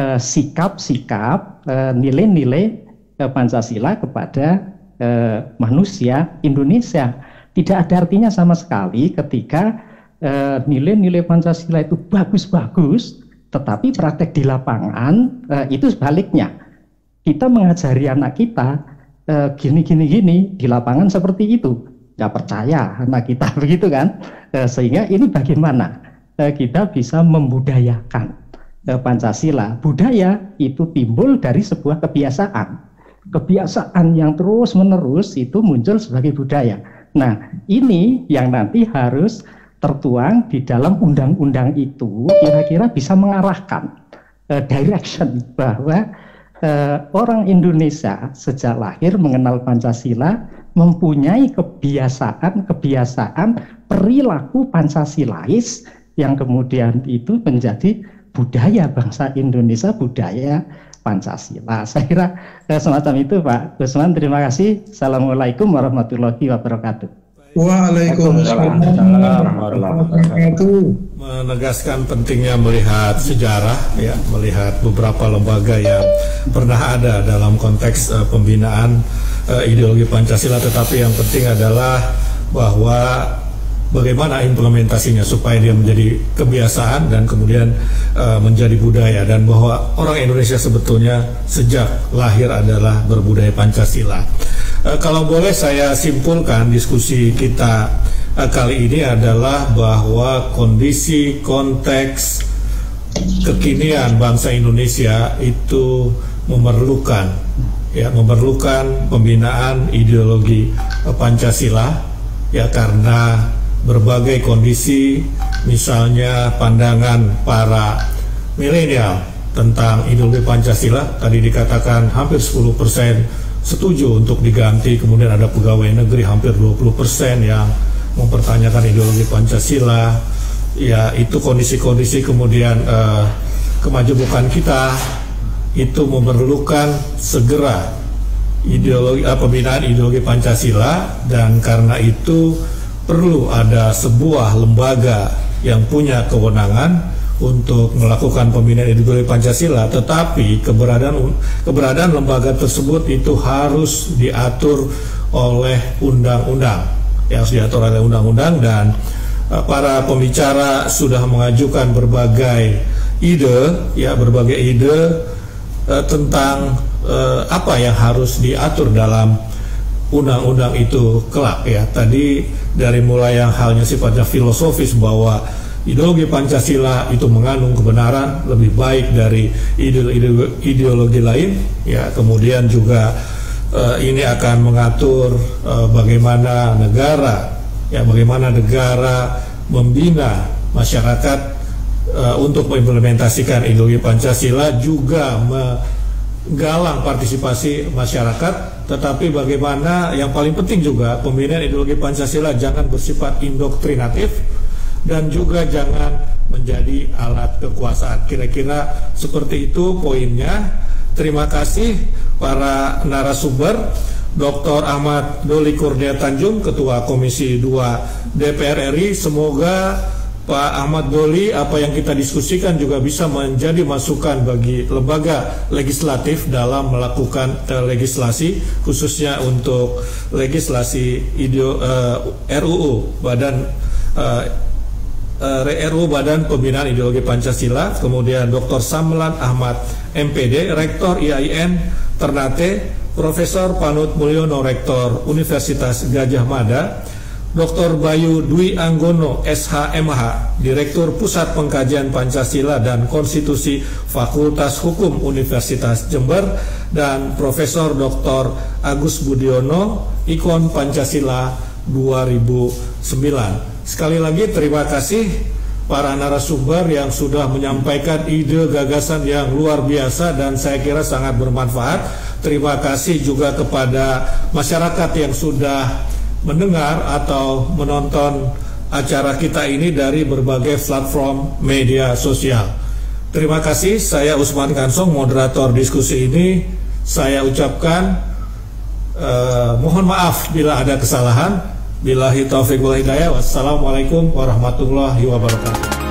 sikap-sikap eh, nilai-nilai eh, Pancasila kepada eh, manusia Indonesia. Tidak ada artinya sama sekali ketika eh, nilai-nilai Pancasila itu bagus-bagus, tetapi praktek di lapangan eh, itu sebaliknya. Kita mengajari anak kita gini-gini-gini, di lapangan seperti itu, nggak percaya anak kita begitu kan, e, sehingga ini bagaimana e, kita bisa membudayakan e, Pancasila. Budaya itu timbul dari sebuah kebiasaan, kebiasaan yang terus menerus itu muncul sebagai budaya. Nah ini yang nanti harus tertuang di dalam undang-undang itu, kira-kira bisa mengarahkan e, direction bahwa Uh, orang Indonesia sejak lahir mengenal Pancasila, mempunyai kebiasaan-kebiasaan perilaku Pancasilais yang kemudian itu menjadi budaya bangsa Indonesia, budaya Pancasila. Saya kira uh, semacam itu Pak Usman. Terima kasih. Assalamualaikum warahmatullahi wabarakatuh. Waalaikumsalam warahmatullahi wabarakatuh. Menegaskan pentingnya melihat sejarah, ya, melihat beberapa lembaga yang pernah ada dalam konteks uh, pembinaan uh, ideologi Pancasila, tetapi yang penting adalah bahwa bagaimana implementasinya supaya dia menjadi kebiasaan dan kemudian uh, menjadi budaya, dan bahwa orang Indonesia sebetulnya sejak lahir adalah berbudaya Pancasila. Uh, kalau boleh saya simpulkan diskusi kita uh, kali ini adalah bahwa kondisi konteks kekinian bangsa Indonesia itu memerlukan ya memerlukan pembinaan ideologi uh, Pancasila, ya, karena berbagai kondisi, misalnya pandangan para milenial tentang ideologi Pancasila tadi dikatakan hampir sepuluh persen setuju untuk diganti, kemudian ada pegawai negeri hampir dua puluh persen yang mempertanyakan ideologi Pancasila. Ya, itu kondisi-kondisi kemudian eh, kemajemukan kita itu memerlukan segera ideologi eh, pembinaan ideologi Pancasila, dan karena itu perlu ada sebuah lembaga yang punya kewenangan untuk melakukan pembinaan ideologi Pancasila, tetapi keberadaan keberadaan lembaga tersebut itu harus diatur oleh undang-undang, yang harus diatur oleh undang-undang, dan uh, para pembicara sudah mengajukan berbagai ide, ya berbagai ide uh, tentang uh, apa yang harus diatur dalam undang-undang itu kelak, ya. Tadi dari mulai yang halnya sifatnya filosofis bahwa ideologi Pancasila itu mengandung kebenaran lebih baik dari ideologi, ideologi lain, ya. Kemudian juga uh, ini akan mengatur uh, bagaimana negara, ya, bagaimana negara membina masyarakat uh, untuk mengimplementasikan ideologi Pancasila, juga menggalang partisipasi masyarakat. Tetapi bagaimana yang paling penting juga pembinaan ideologi Pancasila jangan bersifat indoktrinatif dan juga jangan menjadi alat kekuasaan. Kira-kira seperti itu poinnya. Terima kasih para narasumber. Doktor Ahmad Doli Kurnia Tanjung, Ketua Komisi dua D P R R I. Semoga Pak Ahmad Doli, apa yang kita diskusikan juga bisa menjadi masukan bagi lembaga legislatif dalam melakukan uh, legislasi, khususnya untuk legislasi ideo, uh, R U U Badan uh, uh, R U U Badan Pembinaan Ideologi Pancasila. Kemudian Doktor Samlan Ahmad M P D, Rektor I A I N Ternate, Profesor Panut Mulyono, Rektor Universitas Gajah Mada, Doktor Bayu Dwi Anggono, S H M H, Direktur Pusat Pengkajian Pancasila dan Konstitusi Fakultas Hukum Universitas Jember, dan Profesor Doktor Agus Budiono, Ikon Pancasila dua ribu sembilan. Sekali lagi terima kasih para narasumber yang sudah menyampaikan ide gagasan yang luar biasa dan saya kira sangat bermanfaat. Terima kasih juga kepada masyarakat yang sudah mendengar atau menonton acara kita ini dari berbagai platform media sosial. Terima kasih, saya Usman Kansong, moderator diskusi ini. Saya ucapkan eh, mohon maaf bila ada kesalahan. Billahi taufiq wal hidayah. Wassalamualaikum warahmatullahi wabarakatuh.